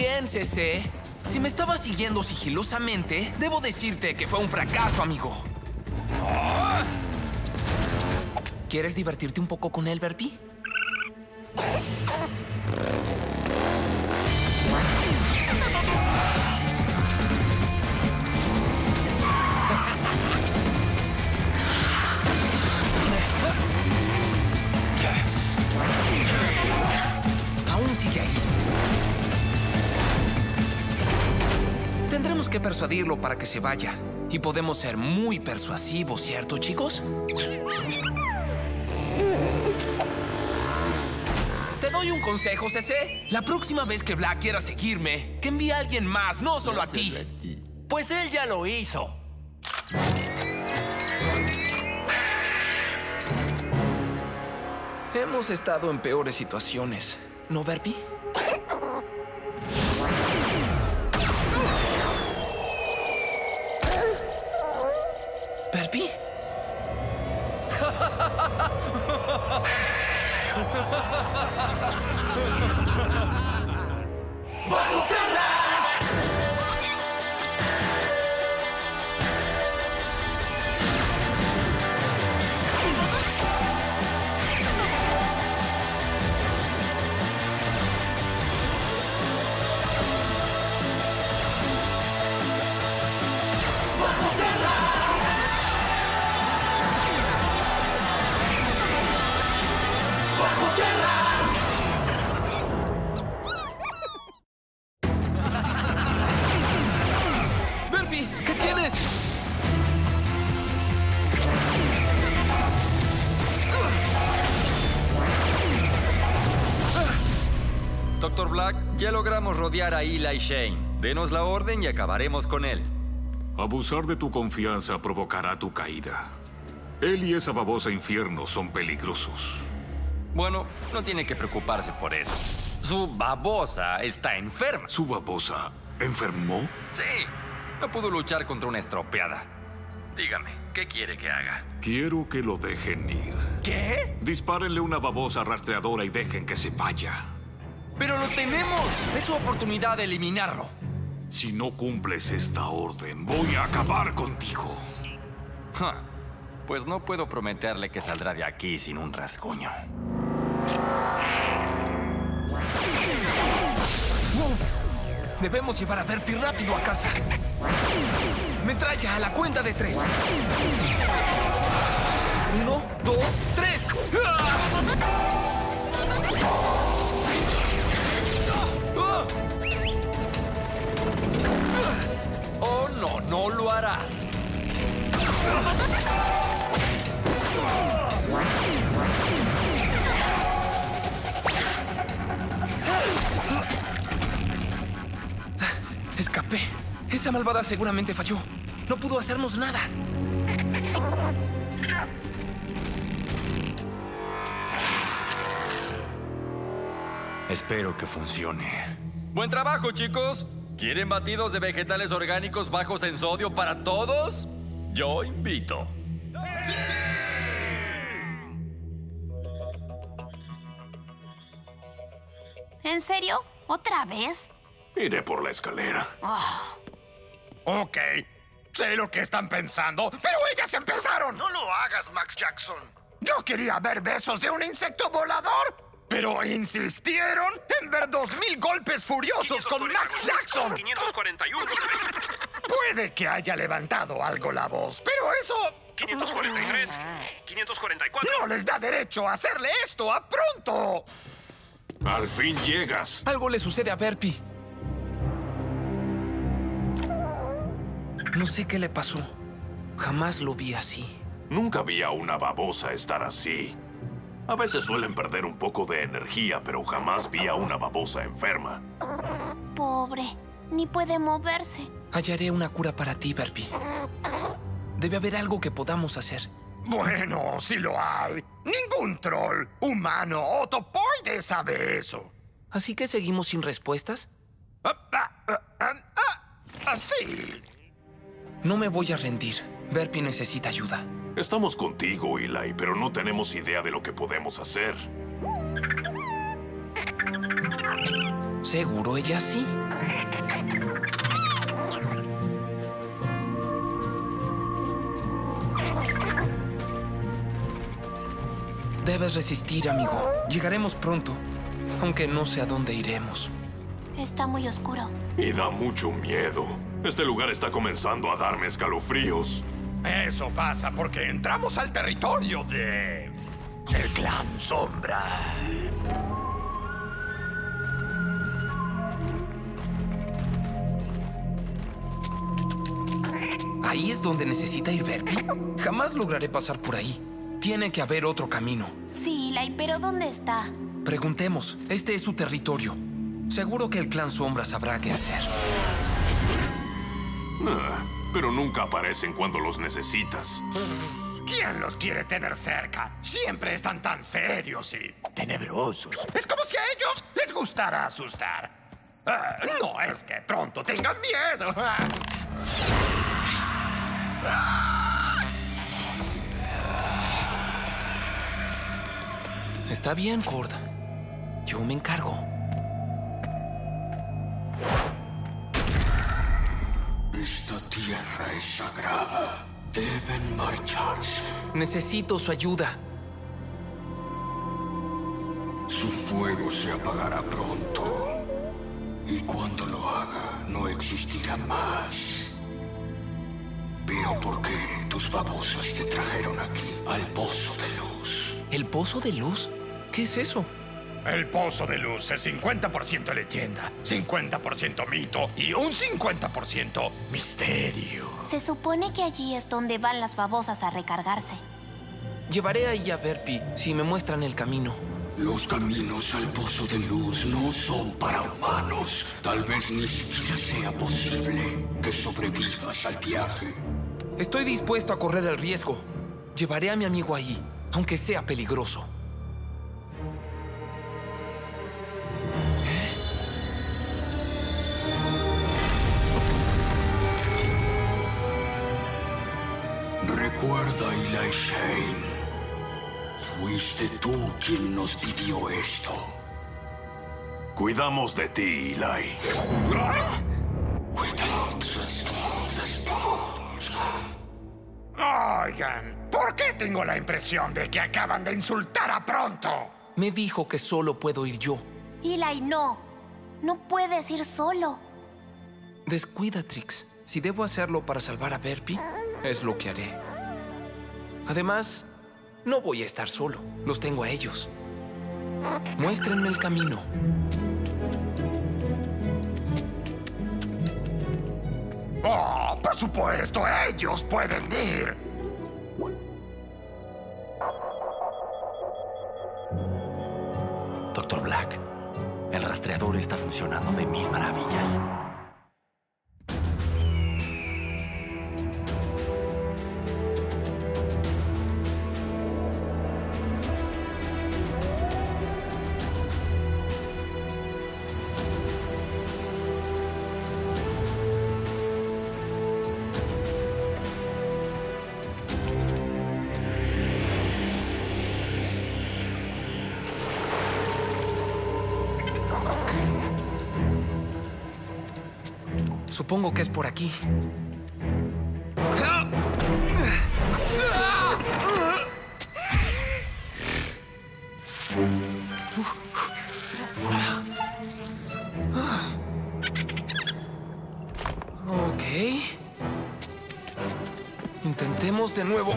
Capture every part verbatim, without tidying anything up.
bien, C C. Si me estabas siguiendo sigilosamente, debo decirte que fue un fracaso, amigo. ¿Quieres divertirte un poco con él, Burpy? Aún sigue ahí. Tendremos que persuadirlo para que se vaya. Y podemos ser muy persuasivos, ¿cierto, chicos? Te doy un consejo, C C. La próxima vez que Black quiera seguirme, que envíe a alguien más, no solo a ti. Pues él ya lo hizo. Hemos estado en peores situaciones, ¿no, Burpy? ¿Burpy? ¡Bajo tierra! ¿Qué tienes? Doctor Black, ya logramos rodear a Eli Shane. Denos la orden y acabaremos con él. Abusar de tu confianza provocará tu caída. Él y esa babosa infierno son peligrosos. Bueno, no tiene que preocuparse por eso. Su babosa está enferma. ¿Su babosa enfermó? Sí. No pudo luchar contra una estropeada. Dígame, ¿qué quiere que haga? Quiero que lo dejen ir. ¿Qué? Dispárenle una babosa rastreadora y dejen que se vaya. ¡Pero lo tenemos! Es su oportunidad de eliminarlo. Si no cumples esta orden, voy a acabar contigo. Ja. Pues no puedo prometerle que saldrá de aquí sin un rasguño. Debemos llevar a Burpy rápido a casa. Metralla a la cuenta de tres. Uno, dos, tres. ¡Oh, no! ¡No lo harás! Escapé. Esa malvada seguramente falló. No pudo hacernos nada. Espero que funcione. ¡Buen trabajo, chicos! ¿Quieren batidos de vegetales orgánicos bajos en sodio para todos? Yo invito. ¡Sí! ¡Sí! ¿En serio? ¿Otra vez? Iré por la escalera. Oh. Ok. Sé lo que están pensando, pero ellas empezaron. No lo hagas, Max Jackson. Yo quería ver besos de un insecto volador, pero insistieron en ver dos mil golpes furiosos con Max Jackson. quinientos cuarenta y uno. Puede que haya levantado algo la voz, pero eso quinientos cuarenta y tres. quinientos cuarenta y cuatro. no les da derecho a hacerle esto a pronto. Al fin llegas. Algo le sucede a Burpy. No sé qué le pasó. Jamás lo vi así. Nunca vi a una babosa estar así. A veces suelen perder un poco de energía, pero jamás vi a una babosa enferma. Pobre. Ni puede moverse. Hallaré una cura para ti, Burpy. Debe haber algo que podamos hacer. Bueno, si lo hay. Ningún troll, humano o topoide sabe eso. ¿Así que seguimos sin respuestas? Ah, ah, ah, ah, ah, sí. No me voy a rendir. Burpy necesita ayuda. Estamos contigo, Eli, pero no tenemos idea de lo que podemos hacer. Seguro ella sí. Debes resistir, amigo. Llegaremos pronto, aunque no sé a dónde iremos. Está muy oscuro. Y da mucho miedo. Este lugar está comenzando a darme escalofríos. Eso pasa porque entramos al territorio de... el Clan Sombra. ¿Ahí es donde necesita ir Verpi? Jamás lograré pasar por ahí. Tiene que haber otro camino. Sí, Eli, pero ¿dónde está? Preguntemos. Este es su territorio. Seguro que el Clan Sombra sabrá qué hacer. Ah, pero nunca aparecen cuando los necesitas. ¿Quién los quiere tener cerca? Siempre están tan serios y tenebrosos. Es como si a ellos les gustara asustar. Ah, no es que pronto tengan miedo. Ah. Está bien, Cord. Yo me encargo. Esta tierra es sagrada. Deben marcharse. Necesito su ayuda. Su fuego se apagará pronto. Y cuando lo haga, no existirá más. Veo por qué tus babosas te trajeron aquí, al Pozo de Luz. ¿El Pozo de Luz? ¿Qué es eso? El Pozo de Luz es cincuenta por ciento leyenda, cincuenta por ciento mito y un cincuenta por ciento misterio. Se supone que allí es donde van las babosas a recargarse. Llevaré ahí a Verpi si me muestran el camino. Los caminos al Pozo de Luz no son para humanos. Tal vez ni siquiera sea posible que sobrevivas al viaje. Estoy dispuesto a correr el riesgo. Llevaré a mi amigo ahí, aunque sea peligroso. Recuerda, Eli Shane. Fuiste tú quien nos pidió esto. Cuidamos de ti, Eli. Oigan, ¿por qué tengo la impresión de que acaban de insultar a Pronto? Me dijo que solo puedo ir yo. Eli, no. No puedes ir solo. Descuida, Trix. Si debo hacerlo para salvar a Verpi, es lo que haré. Además, no voy a estar solo. Los tengo a ellos. Muéstrenme el camino. ¡Oh, por supuesto! ¡Ellos pueden ir! Doctor Black, el rastreador está funcionando de mil maravillas. Supongo que es por aquí. Ok. Intentemos de nuevo.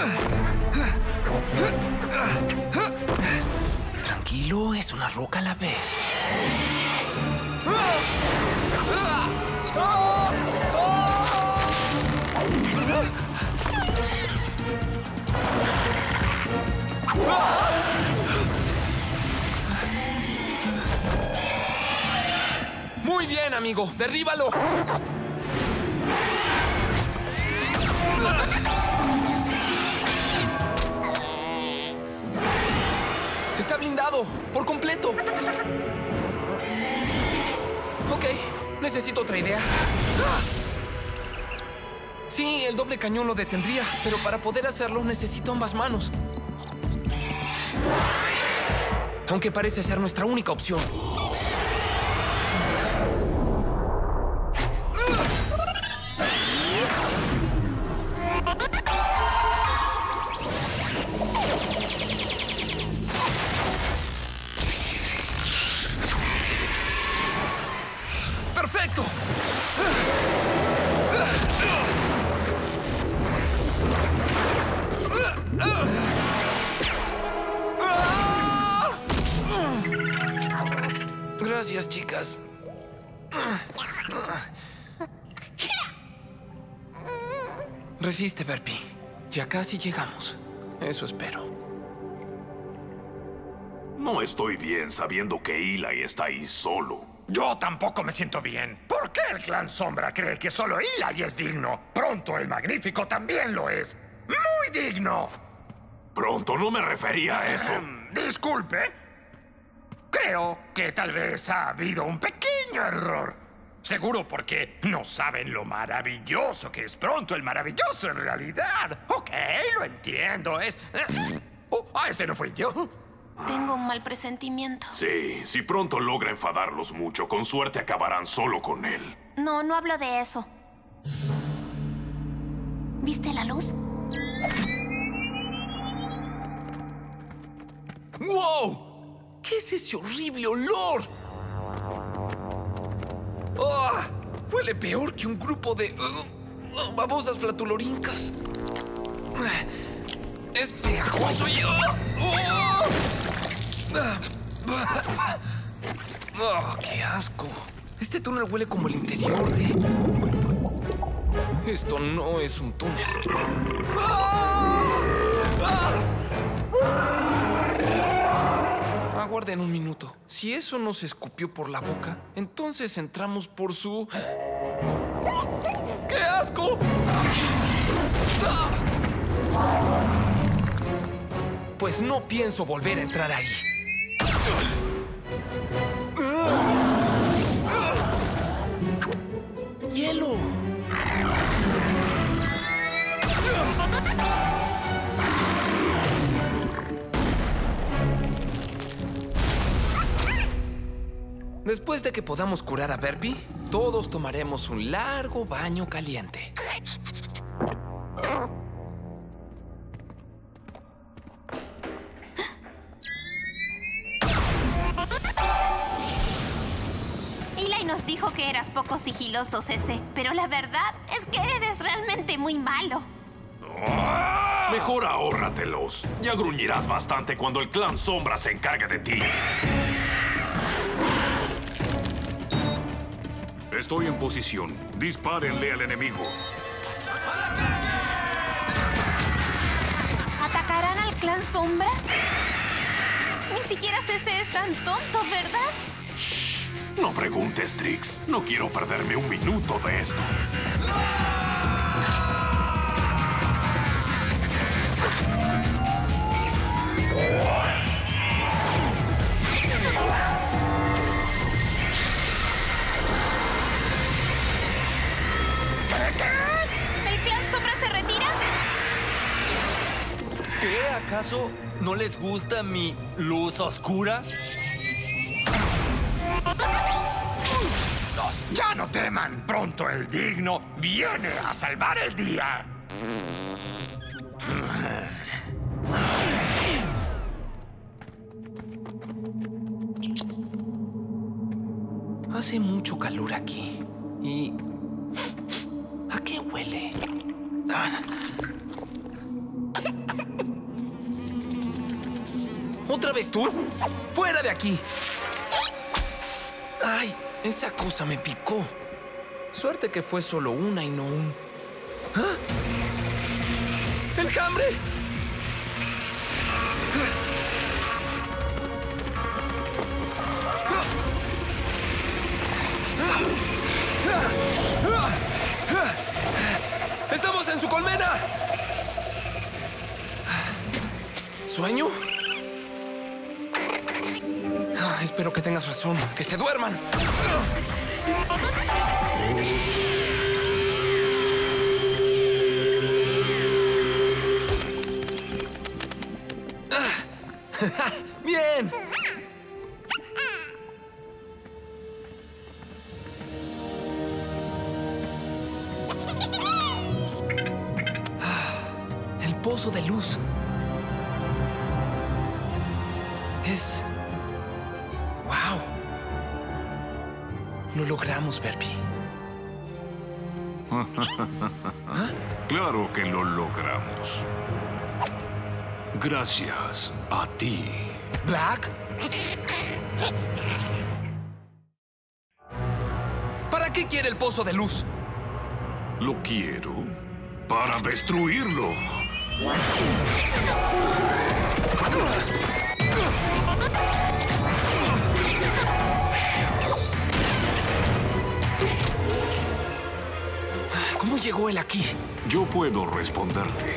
Tranquilo, es una roca a la vez. Muy bien, amigo. Derríbalo. Está blindado por completo. Ok, necesito otra idea. Sí, el doble cañón lo detendría, pero para poder hacerlo necesito ambas manos. Aunque parece ser nuestra única opción. Resiste, Verpi. Ya casi llegamos. Eso espero. No estoy bien sabiendo que Eli está ahí solo. Yo tampoco me siento bien. ¿Por qué el clan Sombra cree que solo Eli es digno? Pronto el Magnífico también lo es. ¡Muy digno! Pronto, no me refería a eso. Um, disculpe. Creo que tal vez ha habido un pequeño error. Seguro porque no saben lo maravilloso que es Pronto el Maravilloso en realidad. Ok, lo entiendo. Es... Oh, ah, ese no fui yo. Tengo un mal presentimiento. Sí, si Pronto logra enfadarlos mucho, con suerte acabarán solo con él. No, no hablo de eso. ¿Viste la luz? ¡Wow! ¿Qué es ese horrible olor? ¡Oh! Huele peor que un grupo de uh, uh, babosas flatulorincas. Es pegajoso y... ¡Oh! ¡Oh! ¡Oh, qué asco! Este túnel huele como el interior de... Esto no es un túnel. ¡Ah! ¡Ah! Aguarden un minuto. Si eso no se escupió por la boca, entonces entramos por su... ¡Qué asco! ¡Ah! Pues no pienso volver a entrar ahí. ¡Hielo! Después de que podamos curar a Verpi, todos tomaremos un largo baño caliente. Eli nos dijo que eras poco sigiloso, Cece, pero la verdad es que eres realmente muy malo. Mejor ahórratelos. Ya gruñirás bastante cuando el clan Sombra se encargue de ti. Estoy en posición. Dispárenle al enemigo. ¿Atacarán al clan Sombra? Ni siquiera Cece es tan tonto, ¿verdad? No preguntes, Trix. No quiero perderme un minuto de esto. ¿El clan Sombra se retira? ¿Qué? ¿Acaso no les gusta mi luz oscura? ¡Ya no teman! Pronto el digno viene a salvar el día. Hace mucho calor aquí. ¿Y a qué huele? Ah. ¿Otra vez tú? ¡Fuera de aquí! ¡Ay! Esa cosa me picó. Suerte que fue solo una y no un... ¿Ah? ¡Enjambre! ¡Estamos en su colmena! ¿Sueño? Ah, espero que tengas razón. ¡Que se duerman! Ah. ¡Bien! El pozo de luz. Es... ¡Wow! Lo logramos, Verpi. ¿Ah? Claro que lo logramos. Gracias a ti. ¿Black? ¿Para qué quiere el pozo de luz? Lo quiero para destruirlo. ¿Cómo llegó él aquí? Yo puedo responderte.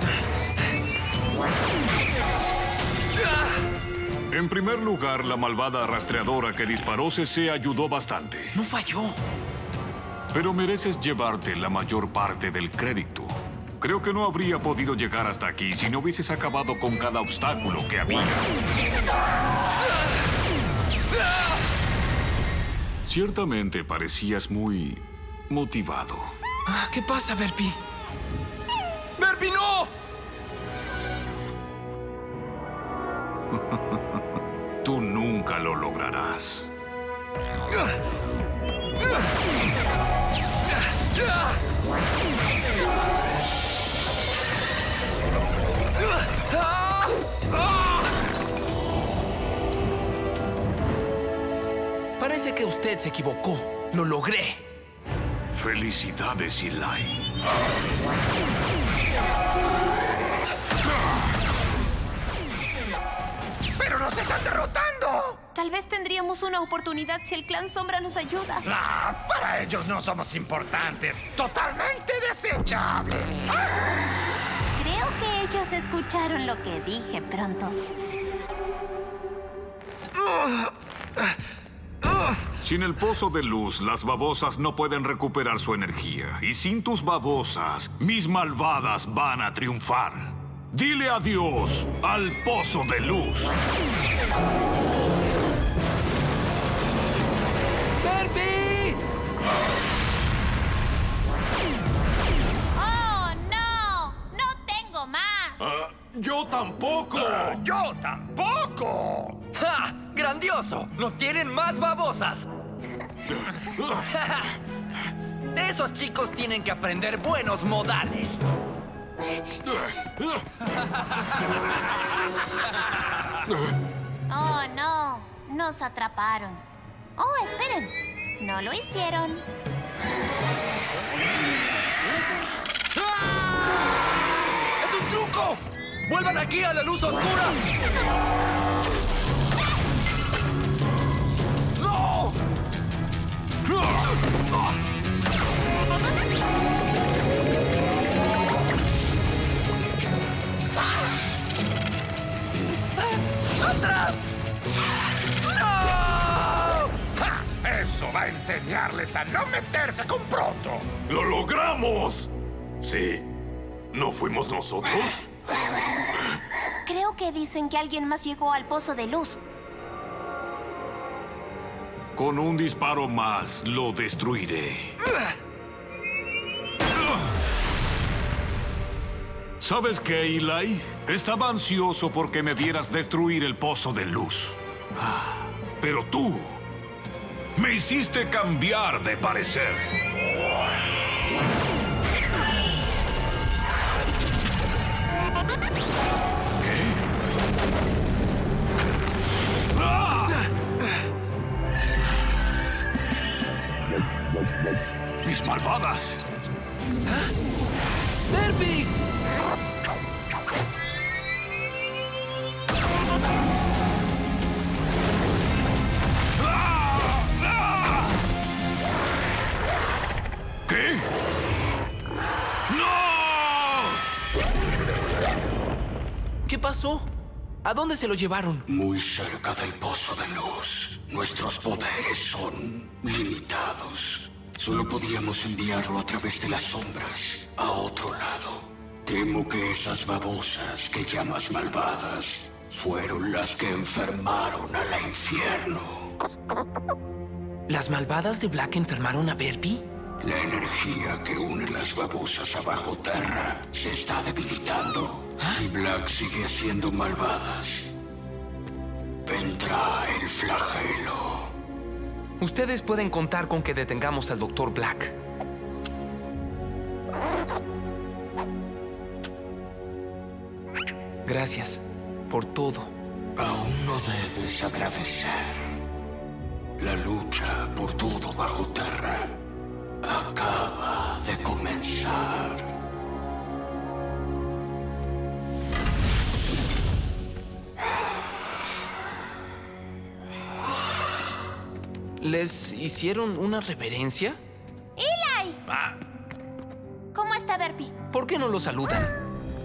En primer lugar, la malvada rastreadora que disparó C C ayudó bastante. No falló. Pero mereces llevarte la mayor parte del crédito. Creo que no habría podido llegar hasta aquí si no hubieses acabado con cada obstáculo que había. Ciertamente parecías muy motivado. ¿Qué pasa, Verpi? ¡Verpi, no! Tú nunca lo lograrás. Parece que usted se equivocó. Lo logré. Felicidades, Eli. ¡Pero nos están derrotando! Tal vez tendríamos una oportunidad si el Clan Sombra nos ayuda. Ah, para ellos no somos importantes. Totalmente desechables. Creo que ellos escucharon lo que dije pronto. Sin el pozo de luz, las babosas no pueden recuperar su energía. Y sin tus babosas, mis malvadas van a triunfar. Dile adiós al pozo de luz. ¡Verpi! ¡Oh, no! ¡No tengo más! Uh, ¡Yo tampoco! Uh, ¡Yo tampoco! ¡Ja! ¡Grandioso! ¡No tienen más babosas! Esos chicos tienen que aprender buenos modales. Oh, no. Nos atraparon. Oh, esperen. No lo hicieron. ¡Es un truco! ¡Vuelvan aquí a la luz oscura! ¡No! ¡Atrás! ¡No! ¡Ja! Eso va a enseñarles a no meterse con pronto. ¡Lo logramos! Sí. ¿No fuimos nosotros? Creo que dicen que alguien más llegó al pozo de luz. Con un disparo más, lo destruiré. ¿Sabes qué, Eli? Estaba ansioso porque me vieras destruir el pozo de luz. Pero tú me hiciste cambiar de parecer. ¿Qué? ¡Ah! ¡Mis malvadas! ¡Verpi! ¿Qué? ¡No! ¿Qué pasó? ¿A dónde se lo llevaron? Muy cerca del pozo de luz. Nuestros poderes son limitados. Solo podíamos enviarlo a través de las sombras, a otro lado. Temo que esas babosas que llamas malvadas fueron las que enfermaron a la infierno. ¿Las malvadas de Black enfermaron a Verpi? La energía que une las babosas abajo tierra se está debilitando. Si Black sigue haciendo malvadas, vendrá el flagelo. Ustedes pueden contar con que detengamos al doctor Black. Gracias por todo. Aún no debes agradecer. La lucha por todo bajo tierra acaba de comenzar. ¿Les hicieron una reverencia? ¡Eli! Ah, ¿Cómo está Burpee? ¿Por qué no lo saludan?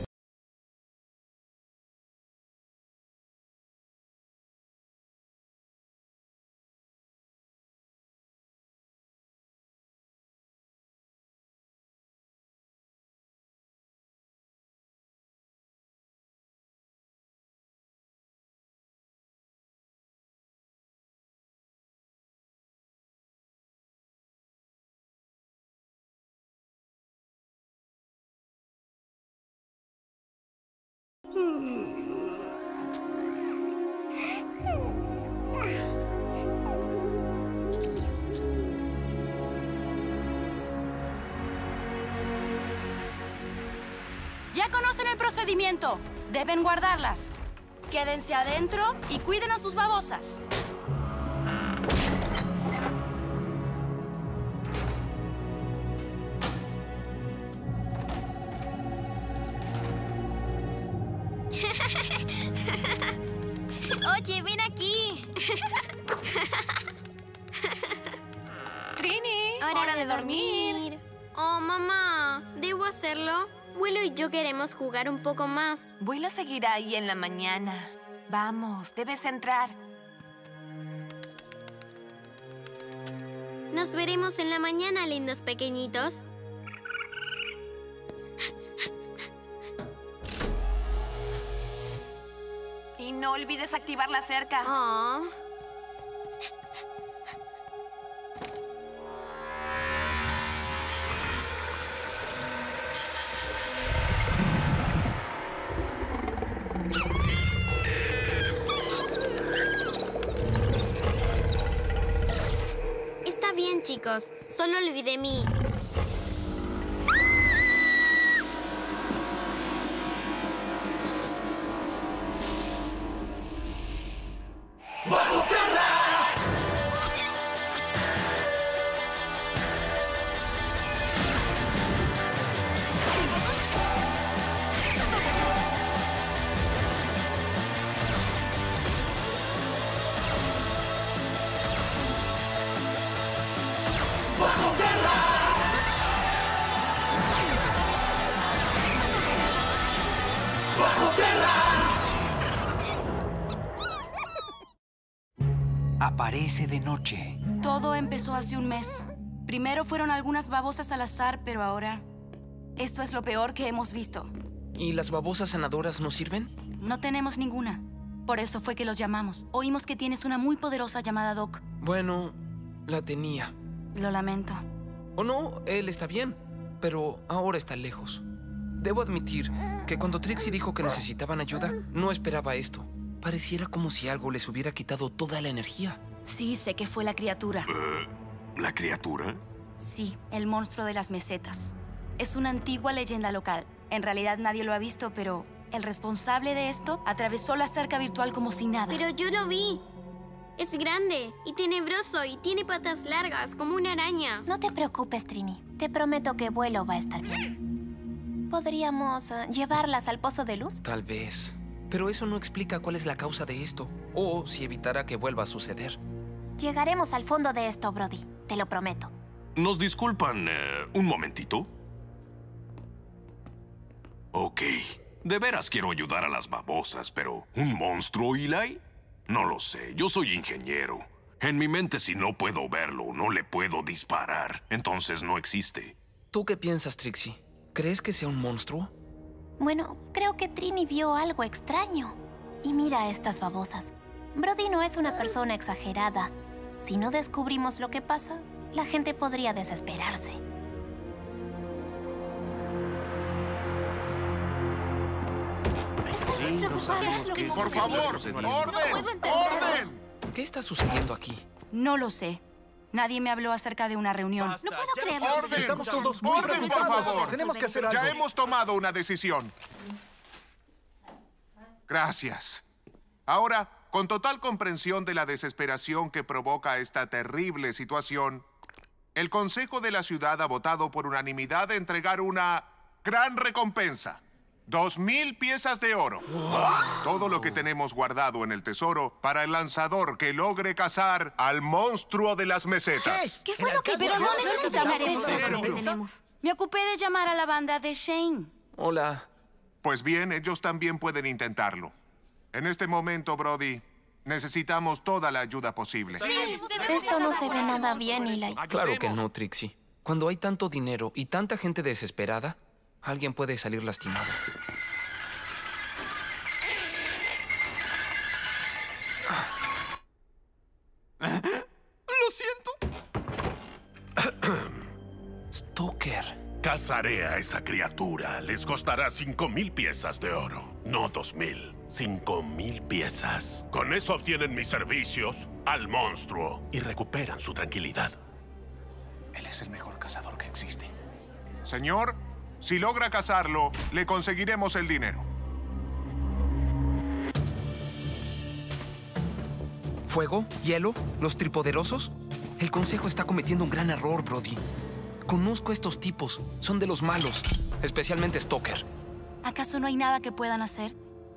Ya conocen el procedimiento. Deben guardarlas. Quédense adentro y cuiden a sus babosas. Oye, ven aquí. Trini, Hora, hora de dormir. Oh, mamá, ¿debo hacerlo? Willow y yo queremos jugar un poco más. Willow seguirá ahí en la mañana. Vamos, debes entrar. Nos veremos en la mañana, lindos pequeñitos. Y no olvides activar la cerca. Oh. Está bien, chicos. Solo olvidé mi... ¡Bajo tierra! ¡Bajo tierra! ¡Bajo tierra! Aparece de noche. Todo empezó hace un mes. Primero fueron algunas babosas al azar, pero ahora... Esto es lo peor que hemos visto. ¿Y las babosas sanadoras no sirven? No tenemos ninguna. Por eso fue que los llamamos. Oímos que tienes una muy poderosa llamada Doc. Bueno, la tenía. Lo lamento. O no, él está bien, pero ahora está lejos. Debo admitir que cuando Trixie dijo que necesitaban ayuda, no esperaba esto. Pareciera como si algo les hubiera quitado toda la energía. Sí, sé que fue la criatura. Uh, ¿La criatura? Sí, el monstruo de las mesetas. Es una antigua leyenda local. En realidad nadie lo ha visto, pero el responsable de esto atravesó la cerca virtual como si nada. Pero yo lo vi. Es grande y tenebroso y tiene patas largas como una araña. No te preocupes, Trini. Te prometo que Vuelo va a estar bien. ¿Podríamos uh, llevarlas al pozo de luz? Tal vez. Pero eso no explica cuál es la causa de esto, o si evitará que vuelva a suceder. Llegaremos al fondo de esto, Brody. Te lo prometo. ¿Nos disculpan eh, un momentito? Ok. De veras quiero ayudar a las babosas, pero ¿un monstruo, Eli? No lo sé. Yo soy ingeniero. En mi mente, si no puedo verlo, no le puedo disparar. Entonces no existe. ¿Tú qué piensas, Trixie? ¿Crees que sea un monstruo? Bueno, creo que Trini vio algo extraño. Y mira estas babosas. Brody no es una persona exagerada. Si no descubrimos lo que pasa, la gente podría desesperarse. Estoy muy preocupada. Por favor, orden, orden. ¿Qué está sucediendo aquí? No lo sé. Nadie me habló acerca de una reunión. No puedo creerlo. Orden, Estamos todos muy orden, por preocupados. favor. Tenemos que hacer algo. Ya hemos tomado una decisión. Gracias. Ahora, con total comprensión de la desesperación que provoca esta terrible situación, el Consejo de la Ciudad ha votado por unanimidad de entregar una gran recompensa. Dos mil piezas de oro. Todo lo que tenemos guardado en el tesoro para el lanzador que logre cazar al monstruo de las mesetas. ¿Qué fue lo que Pero no necesitamos eso. Me ocupé de llamar a la banda de Shane. Hola. Pues bien, ellos también pueden intentarlo. En este momento, Brody, necesitamos toda la ayuda posible. Sí, esto no se ve nada bien, Eli. Claro que no, Trixie. Cuando hay tanto dinero y tanta gente desesperada, alguien puede salir lastimado. Lo siento. Stoker. Cazaré a esa criatura. Les costará cinco mil piezas de oro. No dos mil. Cinco mil piezas. Con eso obtienen mis servicios al monstruo y recuperan su tranquilidad. Él es el mejor cazador que existe. Señor, si logra cazarlo, le conseguiremos el dinero. ¿Fuego? ¿Hielo? ¿Los tripoderosos? El Consejo está cometiendo un gran error, Brody. Conozco a estos tipos. Son de los malos. Especialmente Stoker. ¿Acaso no hay nada que puedan hacer?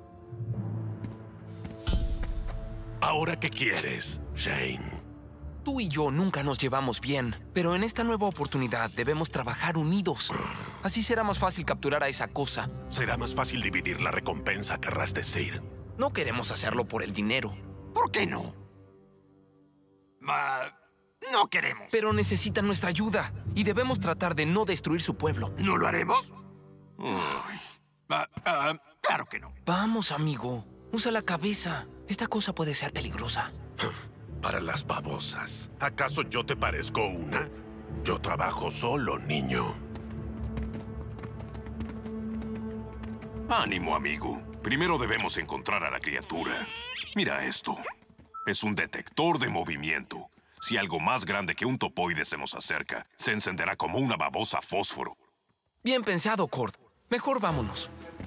¿Ahora qué quieres, Shane? Tú y yo nunca nos llevamos bien, pero en esta nueva oportunidad debemos trabajar unidos. Así será más fácil capturar a esa cosa. Será más fácil dividir la recompensa, querrás decir. No queremos hacerlo por el dinero. ¿Por qué no? Uh, no queremos. Pero necesitan nuestra ayuda y debemos tratar de no destruir su pueblo. ¿No lo haremos? Uh, uh, claro que no. Vamos, amigo. Usa la cabeza. Esta cosa puede ser peligrosa. Para las babosas. ¿Acaso yo te parezco una? Yo trabajo solo, niño. Ánimo, amigo. Primero debemos encontrar a la criatura. Mira esto. Es un detector de movimiento. Si algo más grande que un topoide se nos acerca, se encenderá como una babosa fósforo. Bien pensado, Cord. Mejor vámonos.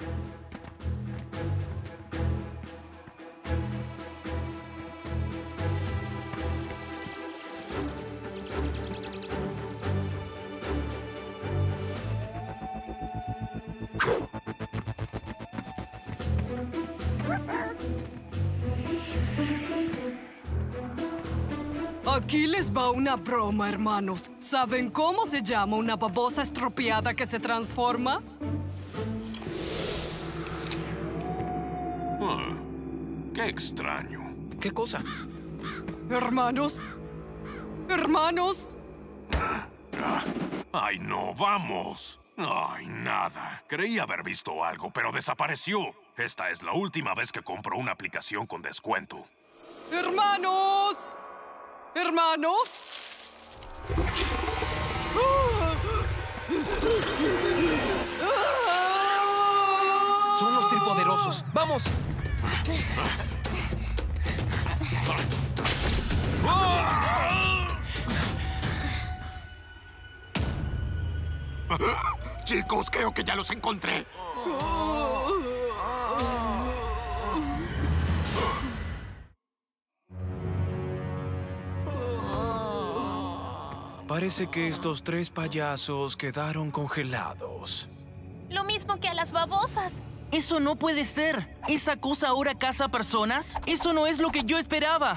Aquí les va una broma, hermanos. ¿Saben cómo se llama una babosa estropeada que se transforma? Ah, qué extraño. ¿Qué cosa? Hermanos. Hermanos. Ah, ah. Ay, no, vamos. Ay, nada. Creí haber visto algo, pero desapareció. Esta es la última vez que compro una aplicación con descuento. ¡Hermanos! ¡Hermanos! Son los tripoderosos. ¡Vamos! Chicos, creo que ya los encontré. Parece que estos tres payasos quedaron congelados. Lo mismo que a las babosas. Eso no puede ser. ¿Esa cosa ahora caza personas? Eso no es lo que yo esperaba.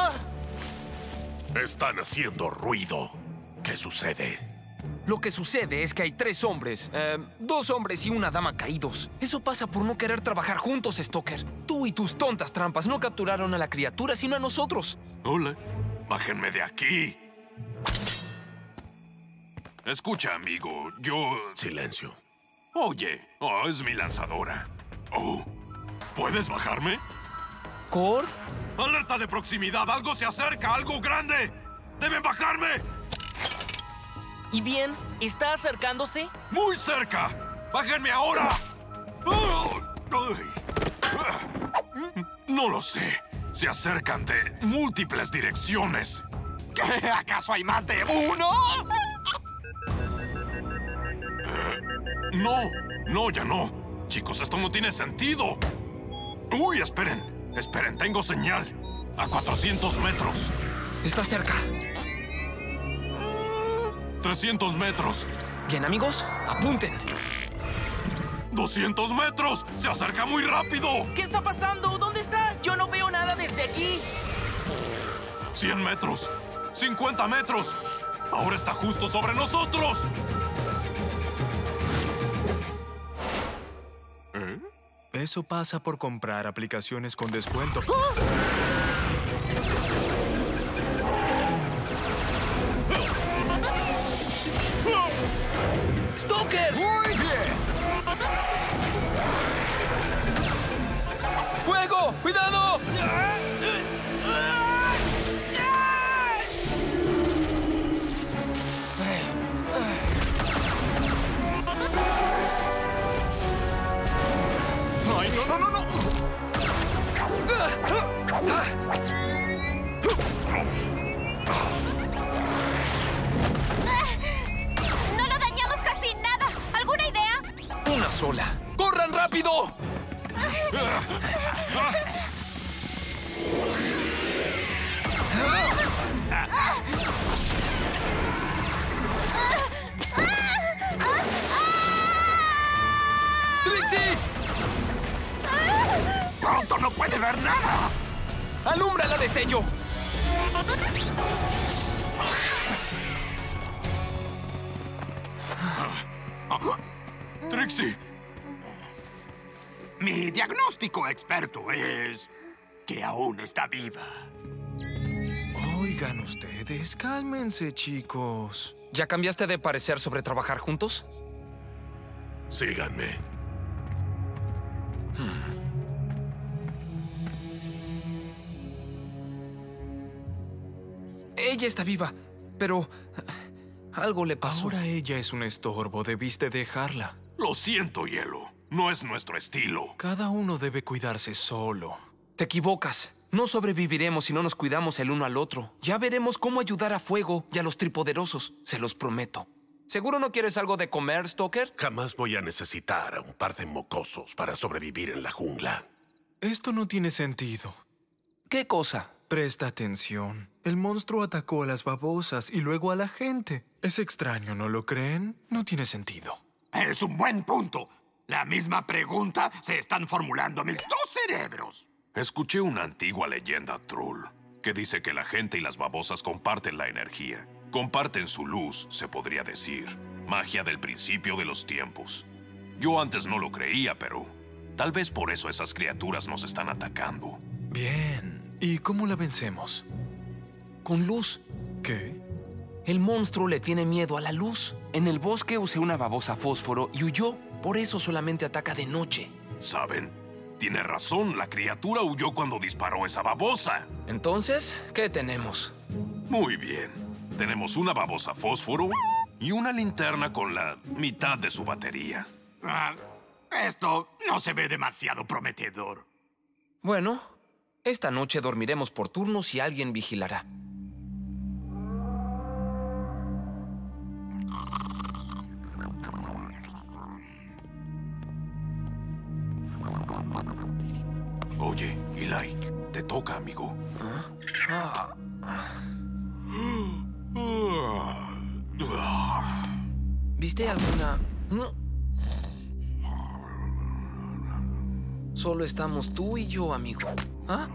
Están haciendo ruido. ¿Qué sucede? Lo que sucede es que hay tres hombres, eh, dos hombres y una dama caídos. Eso pasa por no querer trabajar juntos, Stoker. Tú y tus tontas trampas no capturaron a la criatura, sino a nosotros. Hola. Bájenme de aquí. Escucha, amigo, yo... Silencio. Oye, oh, es mi lanzadora. Oh, ¿puedes bajarme? ¿Cord? ¡Alerta de proximidad! ¡Algo se acerca! ¡Algo grande! ¡Deben bajarme! ¿Y bien? ¿Está acercándose? ¡Muy cerca! ¡Bájenme ahora! No lo sé. Se acercan de múltiples direcciones. ¿Qué? ¿Acaso hay más de uno? No, no, ya no. Chicos, esto no tiene sentido. Uy, esperen. Esperen, tengo señal. A cuatrocientos metros. Está cerca. trescientos metros. Bien, amigos, apunten. ¡doscientos metros! ¡Se acerca muy rápido! ¿Qué está pasando? ¿Dónde está? Yo no veo nada desde aquí. ¡cien metros! ¡cincuenta metros! ¡Ahora está justo sobre nosotros! ¿Eh? Eso pasa por comprar aplicaciones con descuento. ¡Stoker! ¡Muy bien! ¡Fuego! ¡Cuidado! ¡Ay, no, no, no, no! ¡No lo dañamos casi nada! ¿Alguna idea? ¡Una sola! ¡Corran rápido! ¡Trixie! ¡Pronto no puede ver nada! ¡Alúmbrala, destello! ¡Trixie! Mi diagnóstico experto es que aún está viva. Oigan ustedes, cálmense, chicos. ¿Ya cambiaste de parecer sobre trabajar juntos? Síganme. Hmm. Ella está viva, pero algo le pasó. Ahora ella es un estorbo. Debiste dejarla. Lo siento, Hielo. No es nuestro estilo. Cada uno debe cuidarse solo. Te equivocas. No sobreviviremos si no nos cuidamos el uno al otro. Ya veremos cómo ayudar a Fuego y a los tripoderosos. Se los prometo. ¿Seguro no quieres algo de comer, Stoker? Jamás voy a necesitar a un par de mocosos para sobrevivir en la jungla. Esto no tiene sentido. ¿Qué cosa? Presta atención. El monstruo atacó a las babosas y luego a la gente. Es extraño, ¿no lo creen? No tiene sentido. Es un buen punto. La misma pregunta se están formulando mis dos cerebros. Escuché una antigua leyenda Trull que dice que la gente y las babosas comparten la energía. Comparten su luz, se podría decir. Magia del principio de los tiempos. Yo antes no lo creía, pero tal vez por eso esas criaturas nos están atacando. Bien. ¿Y cómo la vencemos? Con luz. ¿Qué? El monstruo le tiene miedo a la luz. En el bosque usé una babosa fósforo y huyó. Por eso solamente ataca de noche. ¿Saben? Tiene razón. La criatura huyó cuando disparó esa babosa. Entonces, ¿qué tenemos? Muy bien. Tenemos una babosa fósforo y una linterna con la mitad de su batería. Ah, esto no se ve demasiado prometedor. Bueno, esta noche dormiremos por turnos y alguien vigilará. Oye, Eli, te toca, amigo. ¿Ah? Ah. ¿Viste alguna...? Solo estamos tú y yo, amigo. ¿Ah?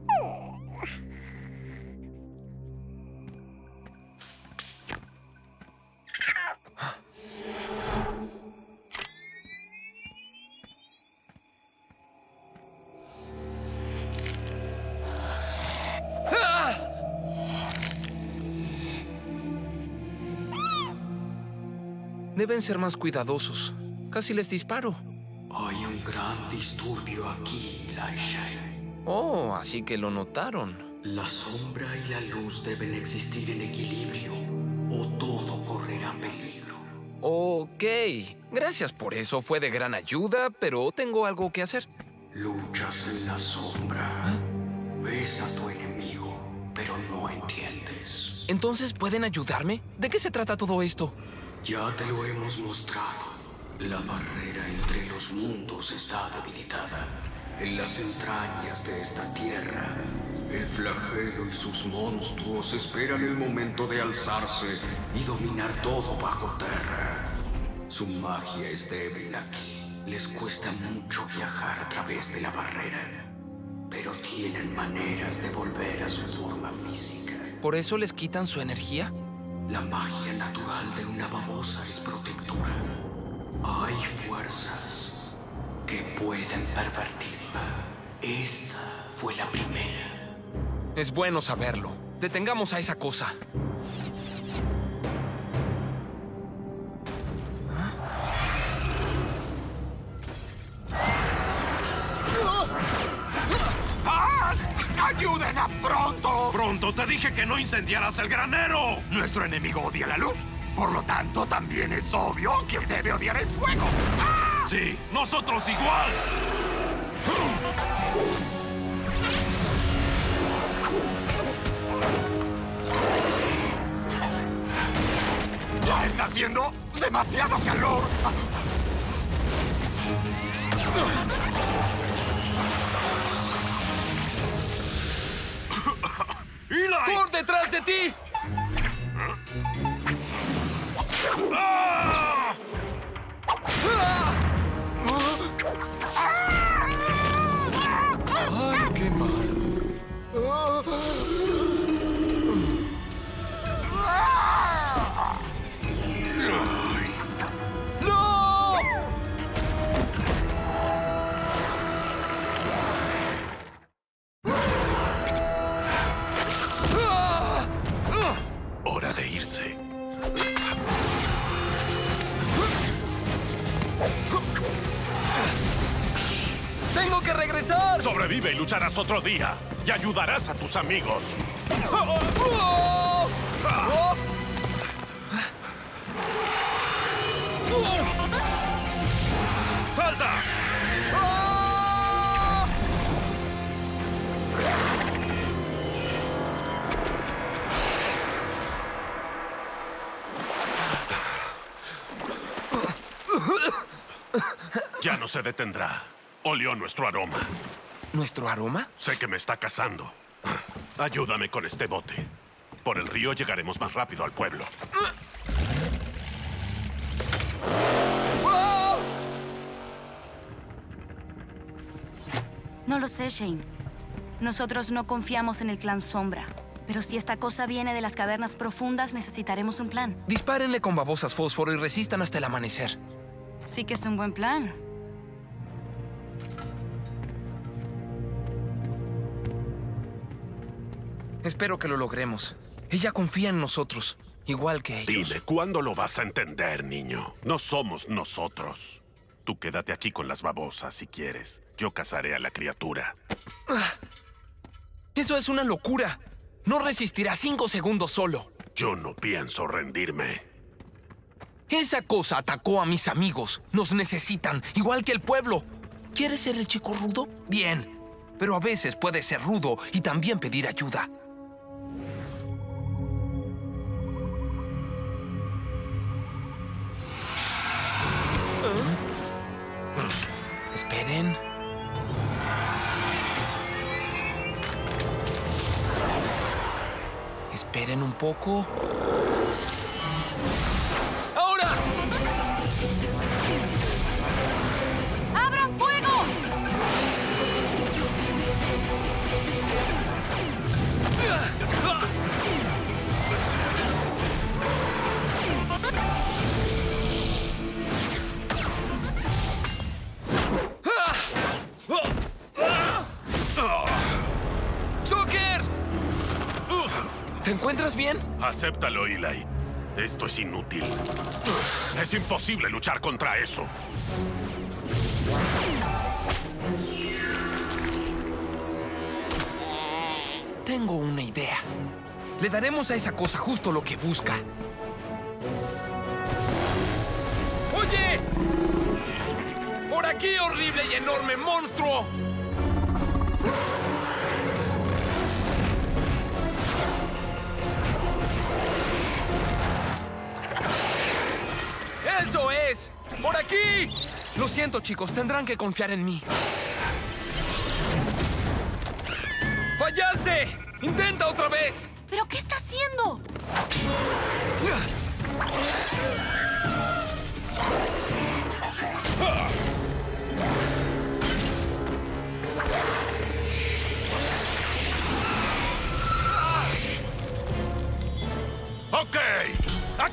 Deben ser más cuidadosos. Casi les disparo. Hay un gran disturbio aquí, Elijah. Oh, así que lo notaron. La sombra y la luz deben existir en equilibrio, o todo correrá peligro. Ok. Gracias por eso. Fue de gran ayuda, pero tengo algo que hacer. Luchas en la sombra. ¿Eh? Ves a tu enemigo, pero no entiendes. ¿Entonces pueden ayudarme? ¿De qué se trata todo esto? Ya te lo hemos mostrado. La barrera entre los mundos está debilitada. En las entrañas de esta tierra, el flagelo y sus monstruos esperan el momento de alzarse y dominar todo bajo tierra. Su magia es débil aquí. Les cuesta mucho viajar a través de la barrera, pero tienen maneras de volver a su forma física. ¿Por eso les quitan su energía? La magia natural de una babosa es protectora. Hay fuerzas que pueden pervertirla. Esta fue la primera. Es bueno saberlo. Detengamos a esa cosa. ¡Ayuden a Pronto! ¡Pronto! ¡Te dije que no incendiaras el granero! Nuestro enemigo odia la luz. Por lo tanto, también es obvio que debe odiar el fuego. ¡Ah! Sí, nosotros igual. ¡Ya está haciendo demasiado calor! ¡Eli! ¡Por detrás de ti! ¡Ah! ¡Ay, qué mal! ¡No! Hora de irse. ¡Tengo que regresar! Sobrevive y lucharás otro día. Y ayudarás a tus amigos. ¡Salta! Ya no se detendrá. Olió nuestro aroma. ¿Nuestro aroma? Sé que me está cazando. Ayúdame con este bote. Por el río llegaremos más rápido al pueblo. No lo sé, Shane. Nosotros no confiamos en el clan Sombra. Pero si esta cosa viene de las cavernas profundas, necesitaremos un plan. Dispárenle con babosas fósforo y resistan hasta el amanecer. Sí que es un buen plan. Espero que lo logremos. Ella confía en nosotros, igual que ellos. Dime, ¿cuándo lo vas a entender, niño? No somos nosotros. Tú quédate aquí con las babosas si quieres. Yo cazaré a la criatura. Eso es una locura. No resistirá cinco segundos solo. Yo no pienso rendirme. Esa cosa atacó a mis amigos. Nos necesitan, igual que el pueblo. ¿Quieres ser el chico rudo? Bien. Pero a veces puedes ser rudo y también pedir ayuda. Esperen. Esperen un poco. ¡Ahora! ¡Abran fuego! ¡Zucker! ¿Te encuentras bien? Acéptalo, Eli. Esto es inútil. Es imposible luchar contra eso. Tengo una idea. Le daremos a esa cosa justo lo que busca. ¡Oye! ¡Por aquí, horrible y enorme monstruo! ¡Eso es! ¡Por aquí! Lo siento, chicos. Tendrán que confiar en mí. ¡Fallaste! ¡Intenta otra vez! ¿Pero qué está haciendo?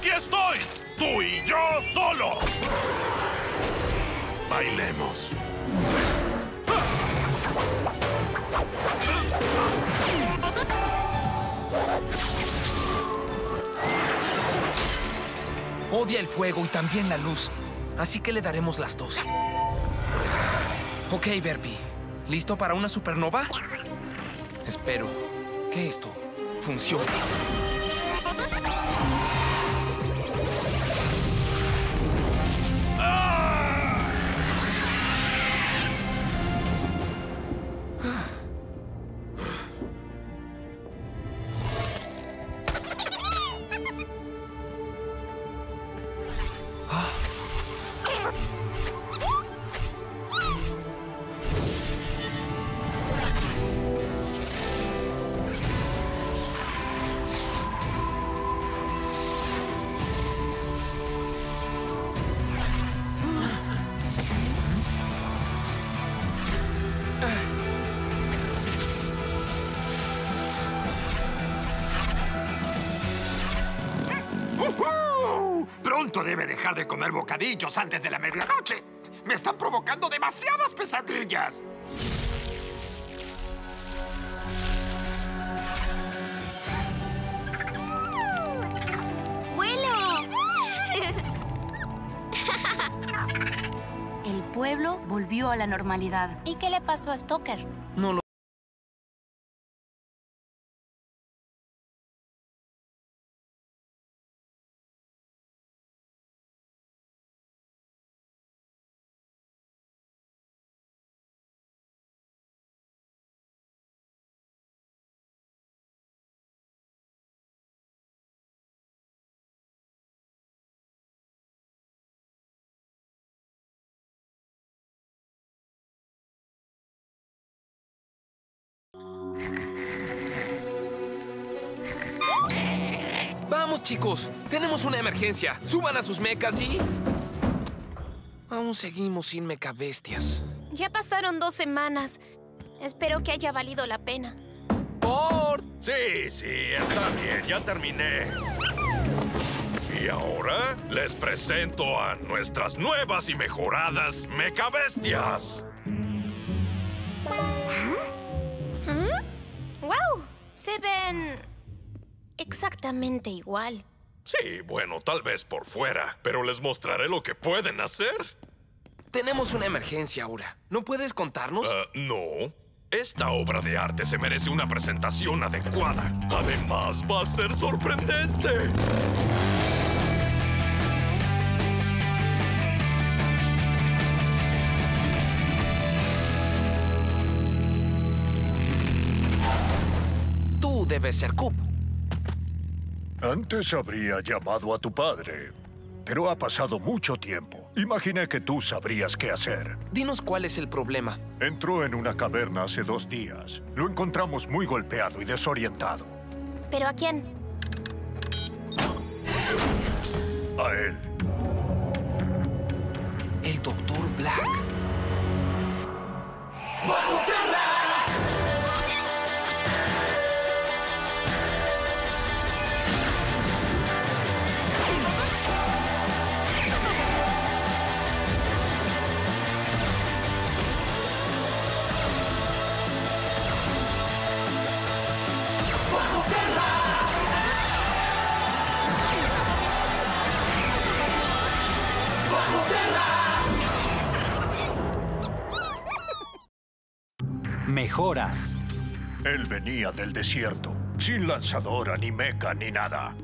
¡Aquí estoy! ¡Tú y yo solo! Bailemos. Odia el fuego y también la luz, así que le daremos las dos. Ok, Verbi. ¿Listo para una supernova? Espero que esto funcione. Pronto debe dejar de comer bocadillos antes de la medianoche. Me están provocando demasiadas pesadillas. ¡Vuelo! El pueblo volvió a la normalidad. ¿Y qué le pasó a Stoker? No lo... ¡Vamos, chicos! ¡Tenemos una emergencia! ¡Suban a sus mecas y...! Aún seguimos sin mecabestias. Ya pasaron dos semanas. Espero que haya valido la pena. ¡Por! Sí, sí, está bien. Ya terminé. Y ahora les presento a nuestras nuevas y mejoradas mecabestias. ¡Wow! Se ven... exactamente igual. Sí, bueno, tal vez por fuera, pero les mostraré lo que pueden hacer. Tenemos una emergencia ahora. ¿No puedes contarnos? Uh, no. Esta obra de arte se merece una presentación adecuada. Además, va a ser sorprendente. Tú debes ser Coop. Antes habría llamado a tu padre, pero ha pasado mucho tiempo. Imaginé que tú sabrías qué hacer. Dinos cuál es el problema. Entró en una caverna hace dos días. Lo encontramos muy golpeado y desorientado. ¿Pero a quién? A él. El Doctor Black. ¡Bajo tierra! Mejoras. Él venía del desierto, sin lanzadora, ni meca, ni nada.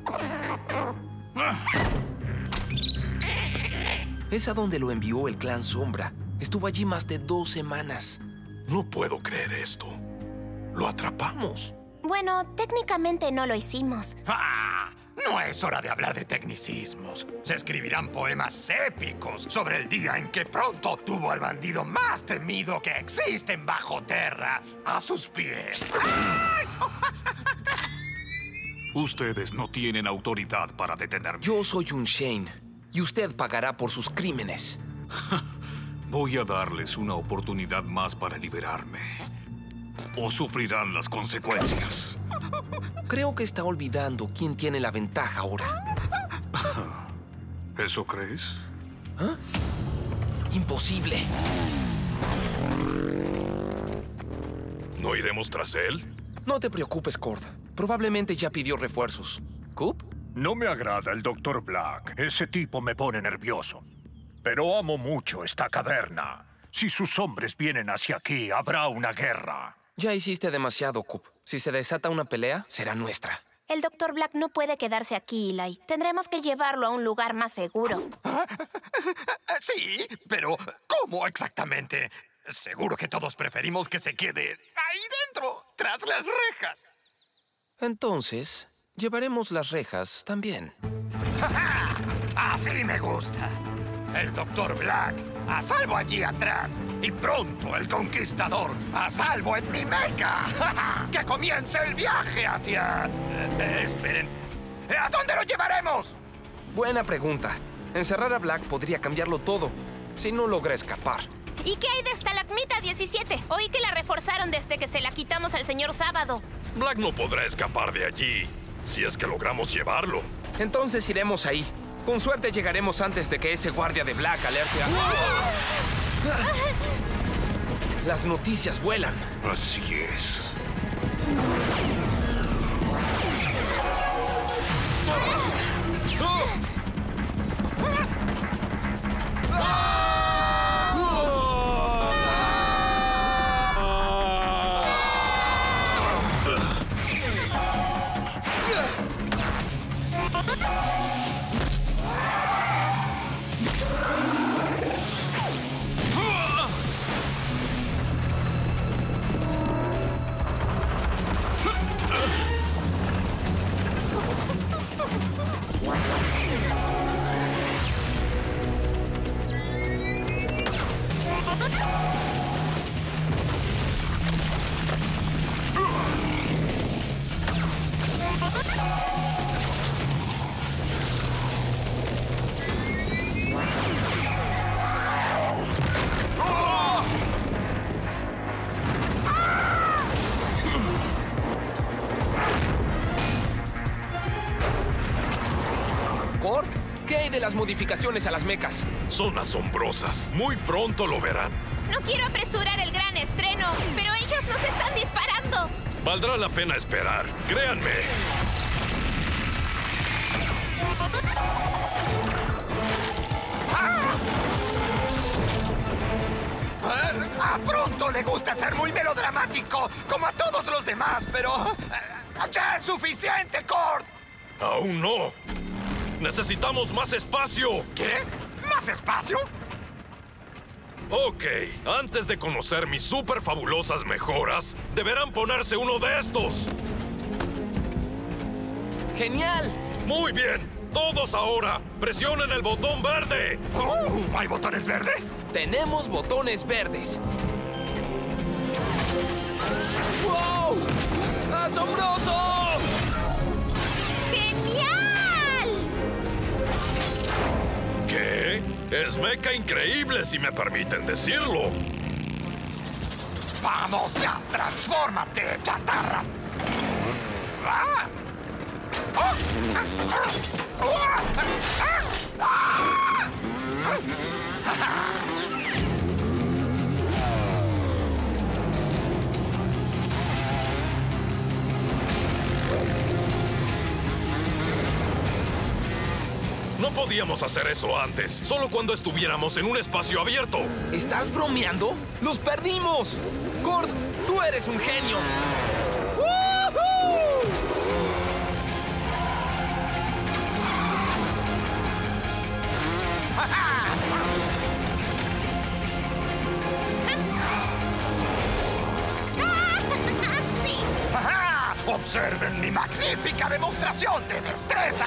Es a donde lo envió el Clan Sombra. Estuvo allí más de dos semanas. No puedo creer esto. Lo atrapamos. Bueno, técnicamente no lo hicimos. ¡Ah! No es hora de hablar de tecnicismos. Se escribirán poemas épicos sobre el día en que pronto tuvo al bandido más temido que existe en Bajo Terra a sus pies. ¡Ay! Ustedes no tienen autoridad para detenerme. Yo soy un Shane, y usted pagará por sus crímenes. Voy a darles una oportunidad más para liberarme. O sufrirán las consecuencias. Creo que está olvidando quién tiene la ventaja ahora. ¿Eso crees? ¿Ah? Imposible. ¿No iremos tras él? No te preocupes, Cord. Probablemente ya pidió refuerzos. ¿Coop? No me agrada el doctor Black. Ese tipo me pone nervioso. Pero amo mucho esta caverna. Si sus hombres vienen hacia aquí, habrá una guerra. Ya hiciste demasiado, Coop. Si se desata una pelea, será nuestra. El doctor Black no puede quedarse aquí, Eli. Tendremos que llevarlo a un lugar más seguro. Sí, pero ¿cómo exactamente? Seguro que todos preferimos que se quede ahí dentro, tras las rejas. Entonces, llevaremos las rejas también. ¡Ja, ja! Así me gusta. El doctor Black a salvo allí atrás. Y pronto el conquistador a salvo en mi meca. ¡Ja, ja! ¡Que comience el viaje hacia... Eh, esperen. ¿A dónde lo llevaremos? Buena pregunta. Encerrar a Black podría cambiarlo todo, si no logra escapar. ¿Y qué hay de Estalagmita diecisiete? Oí que la reforzaron desde que se la quitamos al señor Sábado. Black no podrá escapar de allí, si es que logramos llevarlo. Entonces iremos ahí. Con suerte llegaremos antes de que ese guardia de Black alerte a... Las noticias vuelan. Así es. ¿Cord? ¿Qué hay de las modificaciones a las mecas? Son asombrosas. Muy pronto lo verán. No quiero apresurar el gran estreno, pero ellos nos están disparando. Valdrá la pena esperar. Créanme. A pronto le gusta ser muy melodramático, como a todos los demás, pero... ¡Ya es suficiente, Cord! Aún no. Necesitamos más espacio. ¿Qué? ¿Más espacio? Ok, antes de conocer mis súper fabulosas mejoras, deberán ponerse uno de estos. ¡Genial! Muy bien. Todos ahora, presionen el botón verde. Oh, ¿hay botones verdes? Tenemos botones verdes. ¡Wow! ¡Asombroso! ¡Genial! ¿Qué? Es meca increíble, si me permiten decirlo. ¡Vamos ya! ¡Transfórmate, chatarra! ¡Ah! ¡Oh! ¡Ah! ¡Ah! ¡Ah! No podíamos hacer eso antes, solo cuando estuviéramos en un espacio abierto. ¿Estás bromeando? ¡Los perdimos! Cord, tú eres un genio. ¡Woohoo! ¡Sí! ¡Ajá! ¡Observen mi magnífica demostración de destreza!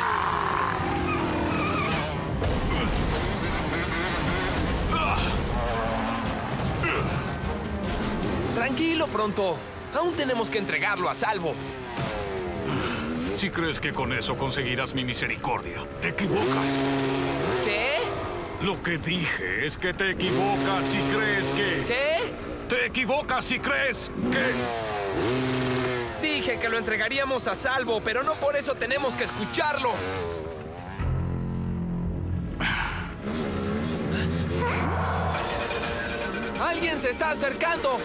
Tranquilo, pronto. Aún tenemos que entregarlo a salvo. Si crees que con eso conseguirás mi misericordia, te equivocas. ¿Qué? Lo que dije es que te equivocas si crees que... ¿Qué? Te equivocas si crees que... Dije que lo entregaríamos a salvo, pero no por eso tenemos que escucharlo. ¡Alguien se está acercando!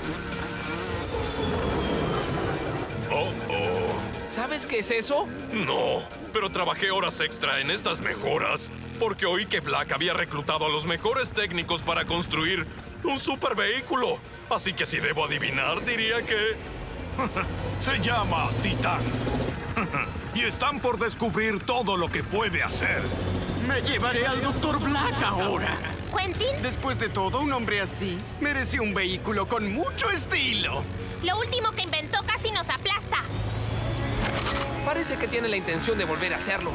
Oh, oh. ¿Sabes qué es eso? No, pero trabajé horas extra en estas mejoras porque oí que Black había reclutado a los mejores técnicos para construir un supervehículo. Así que si debo adivinar, diría que... Se llama Titán. Y están por descubrir todo lo que puede hacer. Me llevaré al doctor Black ahora. ¿Quentin? Después de todo, un hombre así merece un vehículo con mucho estilo. Lo último que inventó casi nos aplasta. Parece que tiene la intención de volver a hacerlo.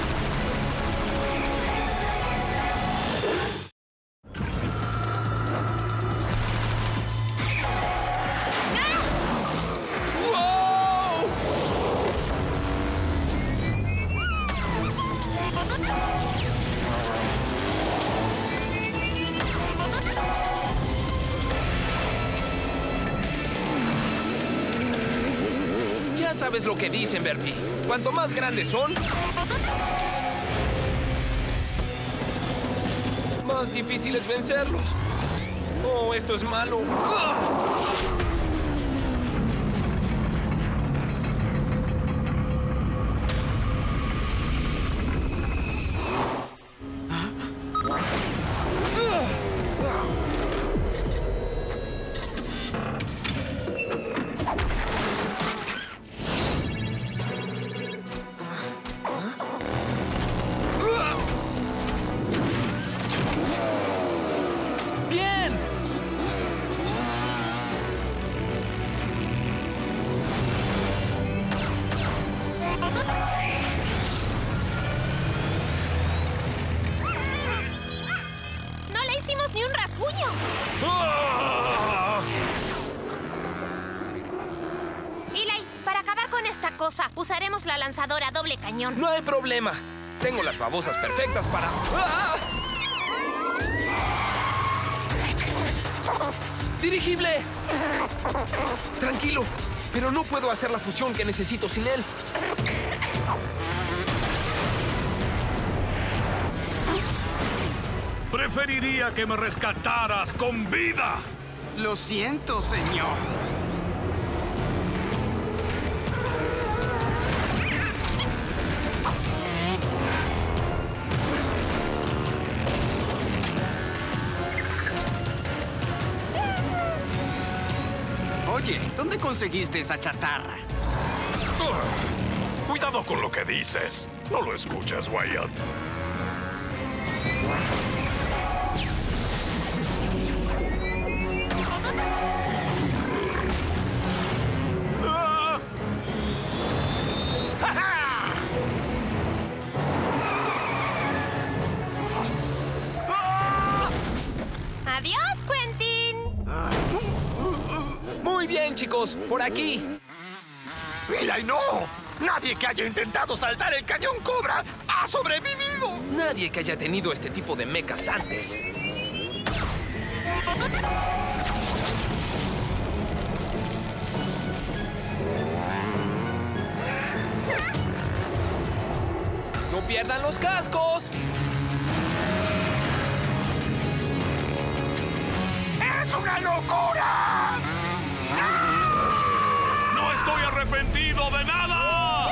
Ya sabes lo que dicen, Bertie. Cuanto más grandes son, más difícil es vencerlos. Oh, esto es malo. Usaremos la lanzadora doble cañón. No hay problema. Tengo las babosas perfectas para... ¡Ah! ¡Dirigible! Tranquilo, pero no puedo hacer la fusión que necesito sin él. Preferiría que me rescataras con vida. Lo siento, señor. Oye, ¿dónde conseguiste esa chatarra? Uh, cuidado con lo que dices. No lo escuchas, Wyatt. Adiós, Quentin. Muy bien, chicos, por aquí. ¡Eli, no! ¡Nadie que haya intentado saltar el cañón Cobra ha sobrevivido! Nadie que haya tenido este tipo de mechas antes. ¡No pierdan los cascos! ¡Es una locura! ¡No estoy arrepentido de nada!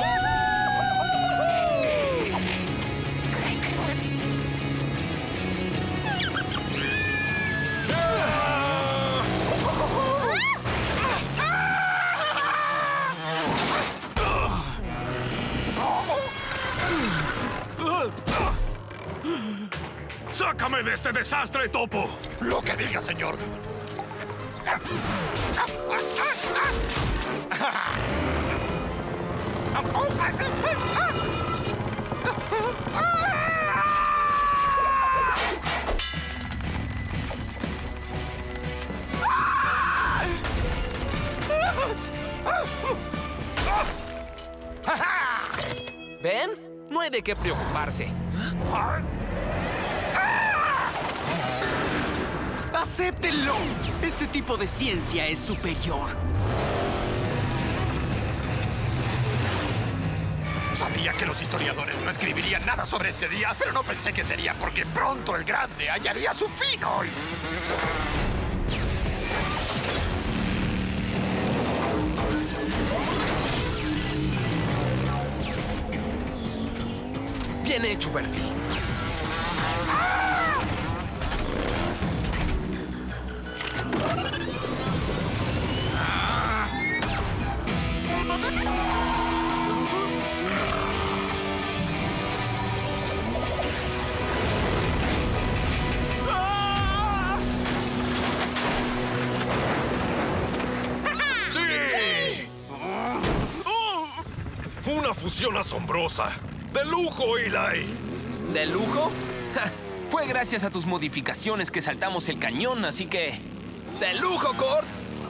¡Sácame de este desastre, Topo! Lo que diga, señor. ¿Ven? No hay de qué preocuparse. ¡Acéptenlo! Este tipo de ciencia es superior. Sabía que los historiadores no escribirían nada sobre este día, pero no pensé que sería porque pronto el grande hallaría su fin hoy. Bien hecho, Verbi. ¡Una fusión asombrosa! ¡De lujo, Eli! ¿De lujo? Ja, fue gracias a tus modificaciones que saltamos el cañón, así que... ¡De lujo, Cord!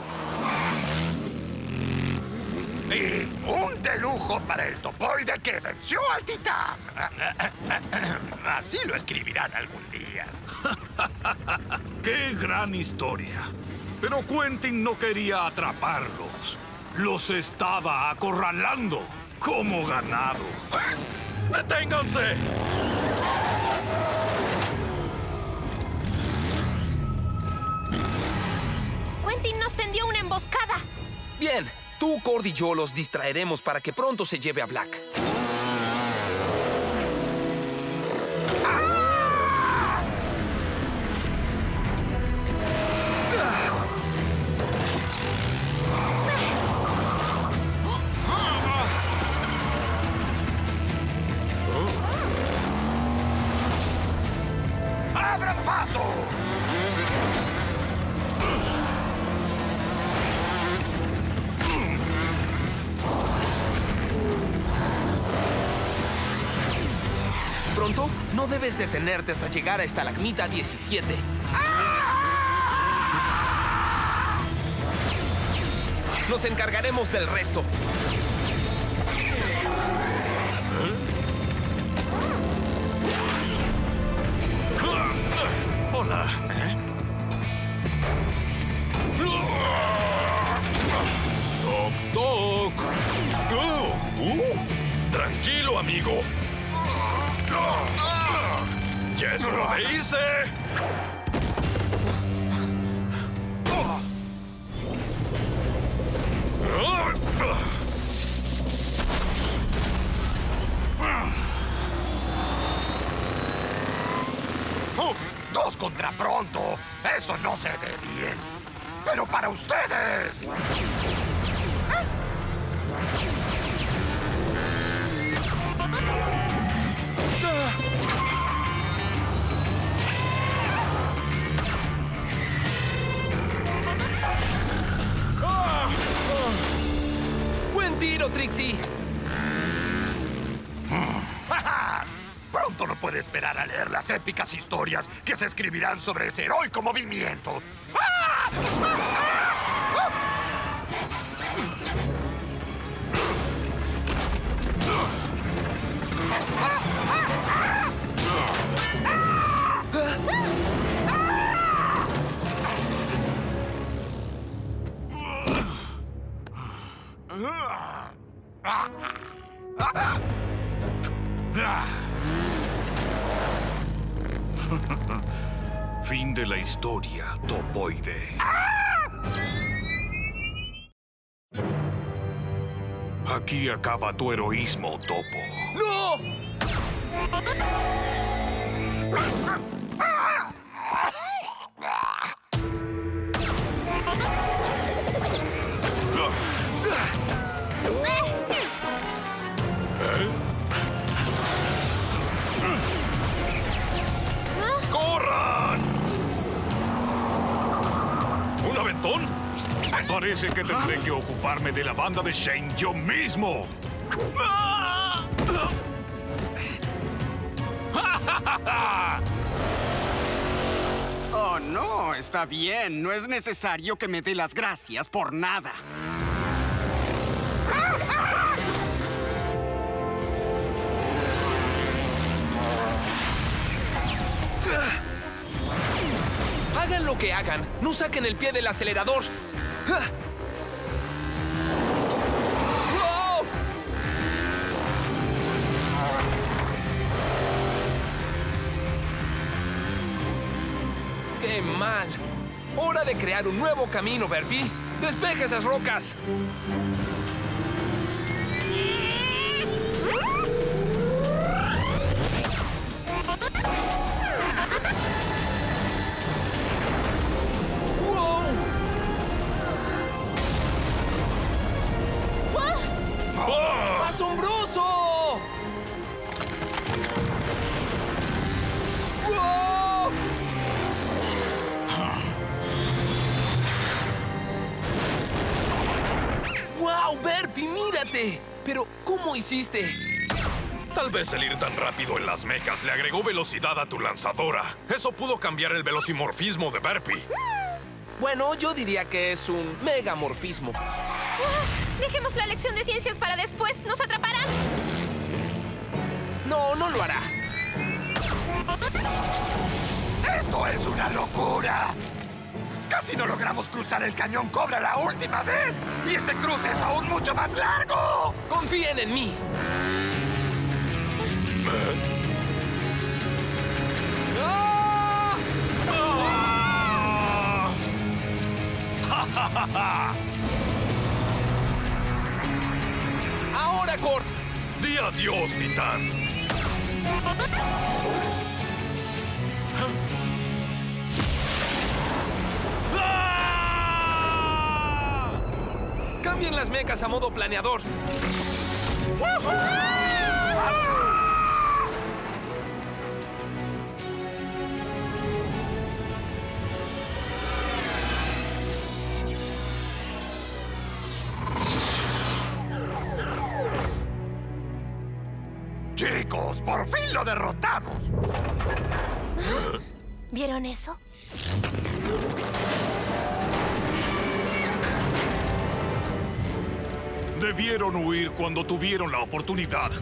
Y un de lujo para el topoide que venció al titán. Así lo escribirán algún día. ¡Qué gran historia! Pero Quentin no quería atraparlos. Los estaba acorralando. ¡Como ganado! ¡Deténganse! Quentin nos tendió una emboscada. Bien, tú, Cord y yo los distraeremos para que pronto se lleve a Black. ¡Abran paso! Pronto, no debes detenerte hasta llegar a Estalagmita diecisiete. Nos encargaremos del resto. Hola. ¿Eh? Toc, toc. Uh, uh, tranquilo, amigo. ¿Ya eso lo hice? Oh, dos contra pronto. Eso no se ve bien. Pero para ustedes. ¡Buen tiro, Trixie! Pronto no puede esperar a leer las épicas historias que se escribirán sobre ese heroico movimiento. Fin de la historia, Topoide. Aquí acaba tu heroísmo, Topo. ¡No! ¡Corran! ¿Un aventón? Parece que tendré que ocuparme de la banda de Shane yo mismo. Oh, no, está bien. No es necesario que me dé las gracias por nada. Hagan lo que hagan, no saquen el pie del acelerador. ¡Oh! ¡Qué mal! Hora de crear un nuevo camino, Verbi. ¡Despeja esas rocas! Barpi, mírate. Pero, ¿cómo hiciste? Tal vez el ir tan rápido en las mechas le agregó velocidad a tu lanzadora. Eso pudo cambiar el velocimorfismo de Barpi. Bueno, yo diría que es un megamorfismo. ¡Oh! Dejemos la lección de ciencias para después. ¿Nos atraparán? No, no lo hará. ¡Esto es una locura! ¡Casi no logramos cruzar el cañón Cobra la última vez! ¡Y este cruce es aún mucho más largo! ¡Confíen en mí! ¡Ahora, Cord! ¡Di adiós, Titán! ¡Cambien las mechas a modo planeador! ¡Chicos, por fin lo derrotamos! ¿Vieron eso? Debieron huir cuando tuvieron la oportunidad.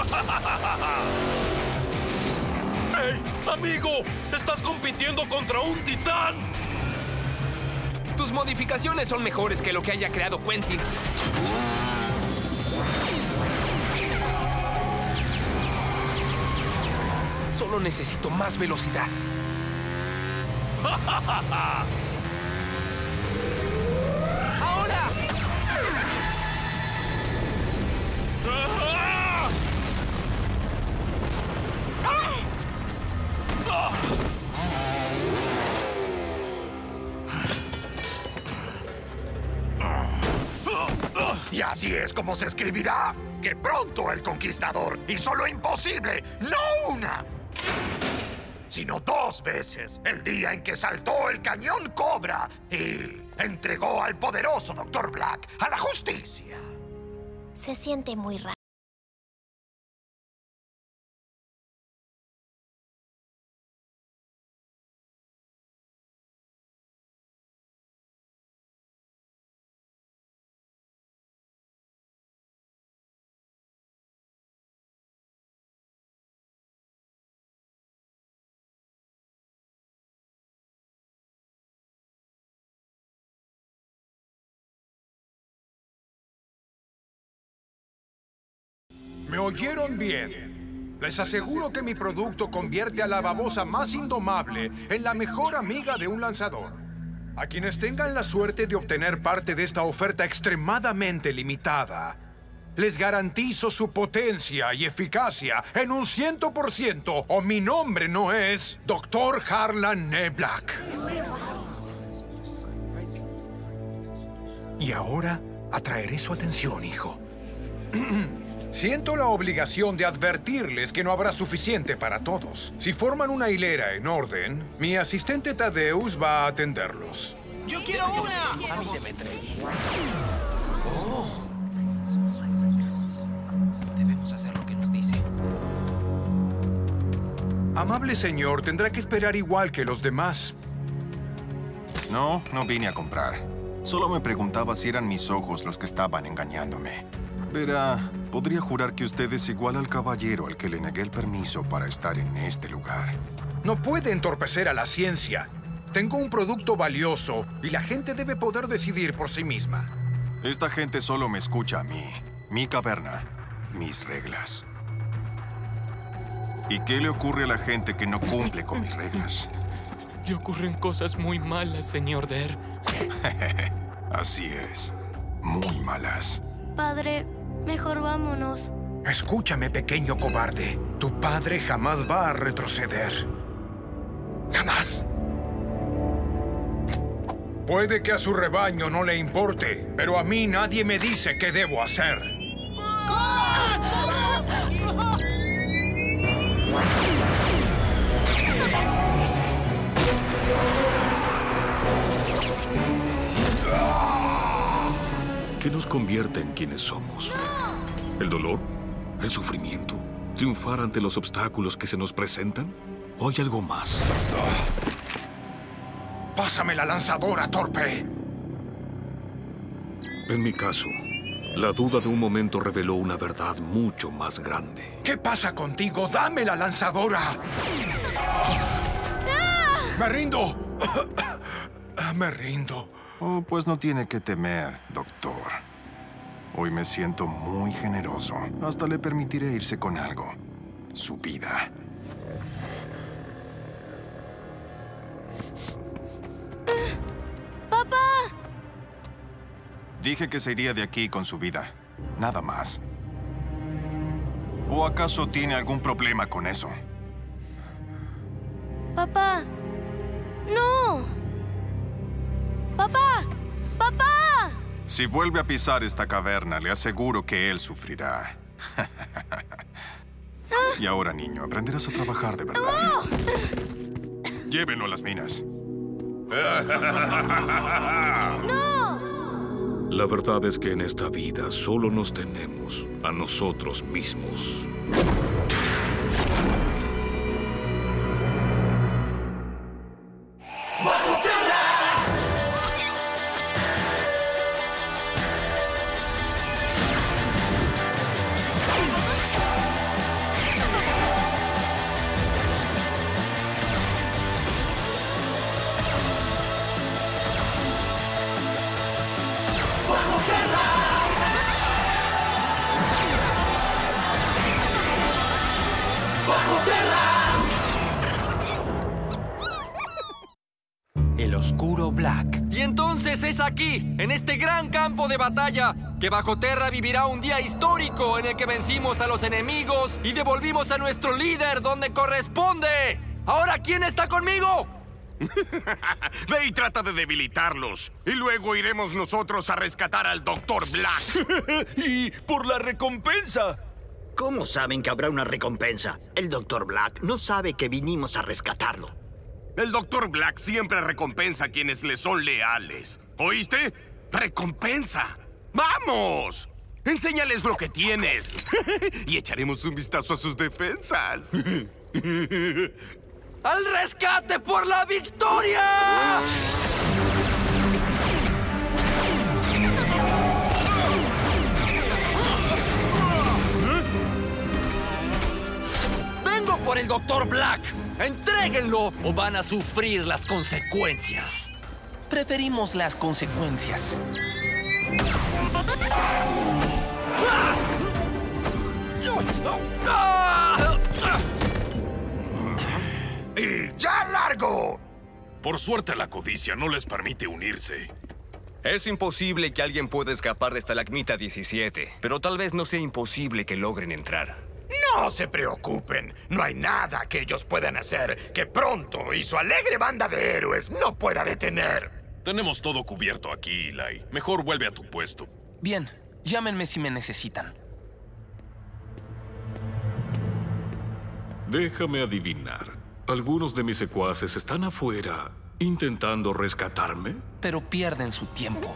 ¡Hey, amigo! ¡Estás compitiendo contra un titán! Tus modificaciones son mejores que lo que haya creado Quentin. Solo necesito más velocidad. ¡Ahora! Y así es como se escribirá que pronto el conquistador hizo lo imposible, no una, sino dos veces, el día en que saltó el cañón Cobra y entregó al poderoso doctor Black a la justicia. Se siente muy raro. ¿Me oyeron bien? Les aseguro que mi producto convierte a la babosa más indomable en la mejor amiga de un lanzador. A quienes tengan la suerte de obtener parte de esta oferta extremadamente limitada, les garantizo su potencia y eficacia en un cien por ciento o mi nombre no es doctor Harlan Neblack. Y ahora atraeré su atención, hijo. Siento la obligación de advertirles que no habrá suficiente para todos. Si forman una hilera en orden, mi asistente Tadeus va a atenderlos. ¡Yo quiero una! A mí se me trae. Oh. Debemos hacer lo que nos dice. Amable señor, tendrá que esperar igual que los demás. No, no vine a comprar. Solo me preguntaba si eran mis ojos los que estaban engañándome. Verá, podría jurar que usted es igual al caballero al que le negué el permiso para estar en este lugar. No puede entorpecer a la ciencia. Tengo un producto valioso y la gente debe poder decidir por sí misma. Esta gente solo me escucha a mí. Mi caverna. Mis reglas. ¿Y qué le ocurre a la gente que no cumple con mis reglas? Le ocurren cosas muy malas, señor Der. Así es. Muy malas. Padre, mejor vámonos. Escúchame, pequeño cobarde. Tu padre jamás va a retroceder. ¡Jamás! Puede que a su rebaño no le importe, pero a mí nadie me dice qué debo hacer. ¿Qué nos convierte en quienes somos? ¿El dolor? ¿El sufrimiento? ¿Triunfar ante los obstáculos que se nos presentan? ¿O hay algo más? ¡Pásame la lanzadora, torpe! En mi caso, la duda de un momento reveló una verdad mucho más grande. ¿Qué pasa contigo? ¡Dame la lanzadora! ¡Ah! ¡Me rindo! Me rindo. Oh, pues no tiene que temer, doctor. Hoy me siento muy generoso. Hasta le permitiré irse con algo. Su vida. ¡Papá! Dije que se iría de aquí con su vida. Nada más. ¿O acaso tiene algún problema con eso? ¡Papá! ¡No! ¡Papá! ¡Papá! Si vuelve a pisar esta caverna, le aseguro que él sufrirá. Y ahora, niño, aprenderás a trabajar de verdad. ¡No! Llévenlo a las minas. ¡No! La verdad es que en esta vida solo nos tenemos a nosotros mismos. ¡Bajo tierra! ¡Bajo tierra! ¡Bajo tierra! El oscuro Black. Y entonces es aquí, en este gran campo de batalla, que Bajo Terra vivirá un día histórico en el que vencimos a los enemigos y devolvimos a nuestro líder donde corresponde. ¿Ahora quién está conmigo? Ve y trata de debilitarlos. Y luego iremos nosotros a rescatar al doctor Black. ¡Y por la recompensa! ¿Cómo saben que habrá una recompensa? El doctor Black no sabe que vinimos a rescatarlo. El doctor Black siempre recompensa a quienes le son leales. ¿Oíste? ¡Recompensa! ¡Vamos! Enséñales lo que tienes. Y echaremos un vistazo a sus defensas. ¡Al rescate por la victoria! ¡Vengo por el doctor Black! ¡Entréguenlo o van a sufrir las consecuencias! Preferimos las consecuencias. ¡Y ya largo! Por suerte la codicia no les permite unirse. Es imposible que alguien pueda escapar de Estalagmita diecisiete, pero tal vez no sea imposible que logren entrar. No se preocupen. No hay nada que ellos puedan hacer que pronto y su alegre banda de héroes no pueda detener. Tenemos todo cubierto aquí, Eli. Mejor vuelve a tu puesto. Bien, llámenme si me necesitan. Déjame adivinar. ¿Algunos de mis secuaces están afuera intentando rescatarme? Pero pierden su tiempo.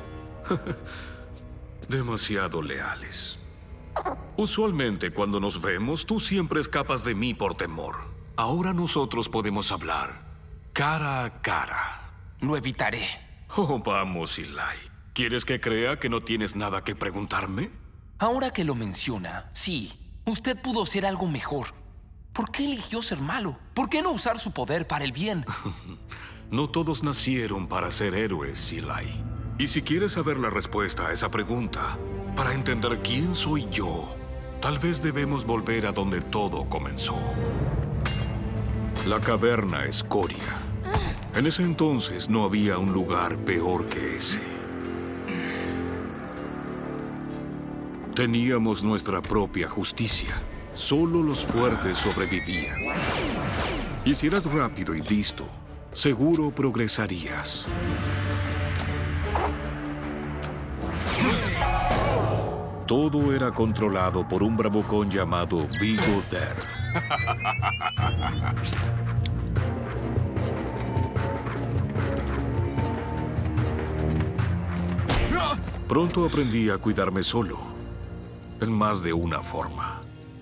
Demasiado leales. Usualmente cuando nos vemos, tú siempre escapas de mí por temor. Ahora nosotros podemos hablar cara a cara. Lo evitaré. Oh, vamos, Eli. ¿Quieres que crea que no tienes nada que preguntarme? Ahora que lo menciona, sí. Usted pudo ser algo mejor. ¿Por qué eligió ser malo? ¿Por qué no usar su poder para el bien? No todos nacieron para ser héroes, Eli. Y si quieres saber la respuesta a esa pregunta, para entender quién soy yo, tal vez debemos volver a donde todo comenzó. La caverna Escoria. En ese entonces no había un lugar peor que ese. Teníamos nuestra propia justicia. Solo los fuertes sobrevivían. Y si eras rápido y listo, seguro progresarías. Todo era controlado por un bravucón llamado Vigo Der. Pronto aprendí a cuidarme solo, en más de una forma.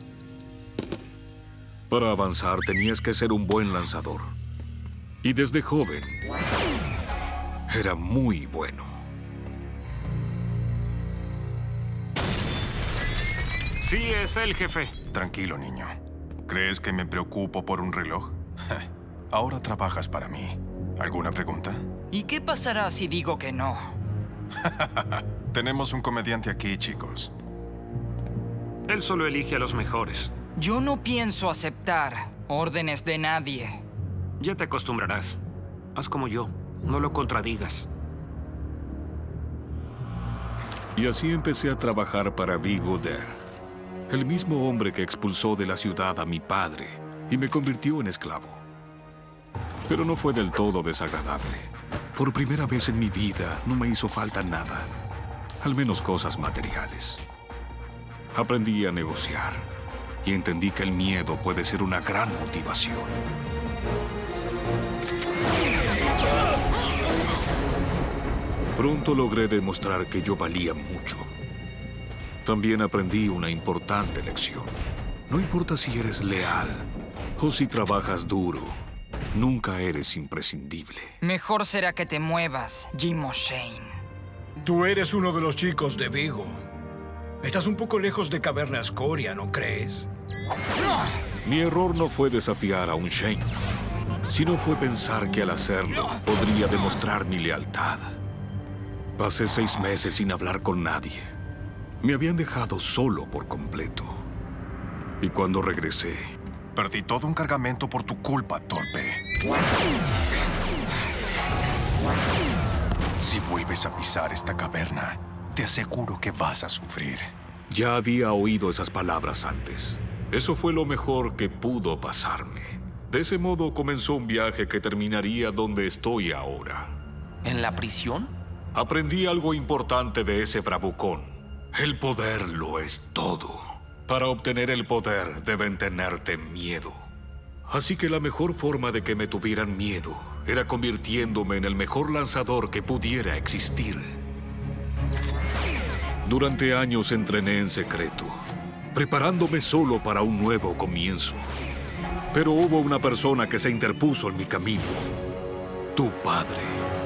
Para avanzar tenías que ser un buen lanzador. Y desde joven, era muy bueno. Sí, es el jefe. Tranquilo, niño. ¿Crees que me preocupo por un reloj? Ahora trabajas para mí. ¿Alguna pregunta? ¿Y qué pasará si digo que no? Tenemos un comediante aquí, chicos. Él solo elige a los mejores. Yo no pienso aceptar órdenes de nadie. Ya te acostumbrarás. Haz como yo. No lo contradigas. Y así empecé a trabajar para Vigo Der, el mismo hombre que expulsó de la ciudad a mi padre y me convirtió en esclavo. Pero no fue del todo desagradable. Por primera vez en mi vida no me hizo falta nada, al menos cosas materiales. Aprendí a negociar y entendí que el miedo puede ser una gran motivación. Pronto logré demostrar que yo valía mucho. También aprendí una importante lección. No importa si eres leal o si trabajas duro, nunca eres imprescindible. Mejor será que te muevas, Jim O'Shane. Tú eres uno de los chicos de Vigo. Estás un poco lejos de Caverna Escoria, ¿no crees? Mi error no fue desafiar a un Shane, sino fue pensar que al hacerlo podría demostrar mi lealtad. Pasé seis meses sin hablar con nadie. Me habían dejado solo por completo. Y cuando regresé... Perdí todo un cargamento por tu culpa, torpe. Si vuelves a pisar esta caverna, te aseguro que vas a sufrir. Ya había oído esas palabras antes. Eso fue lo mejor que pudo pasarme. De ese modo comenzó un viaje que terminaría donde estoy ahora. ¿En la prisión? Aprendí algo importante de ese bravucón. El poder lo es todo. Para obtener el poder deben tenerte miedo. Así que la mejor forma de que me tuvieran miedo era convirtiéndome en el mejor lanzador que pudiera existir. Durante años entrené en secreto, preparándome solo para un nuevo comienzo. Pero hubo una persona que se interpuso en mi camino. Tu padre.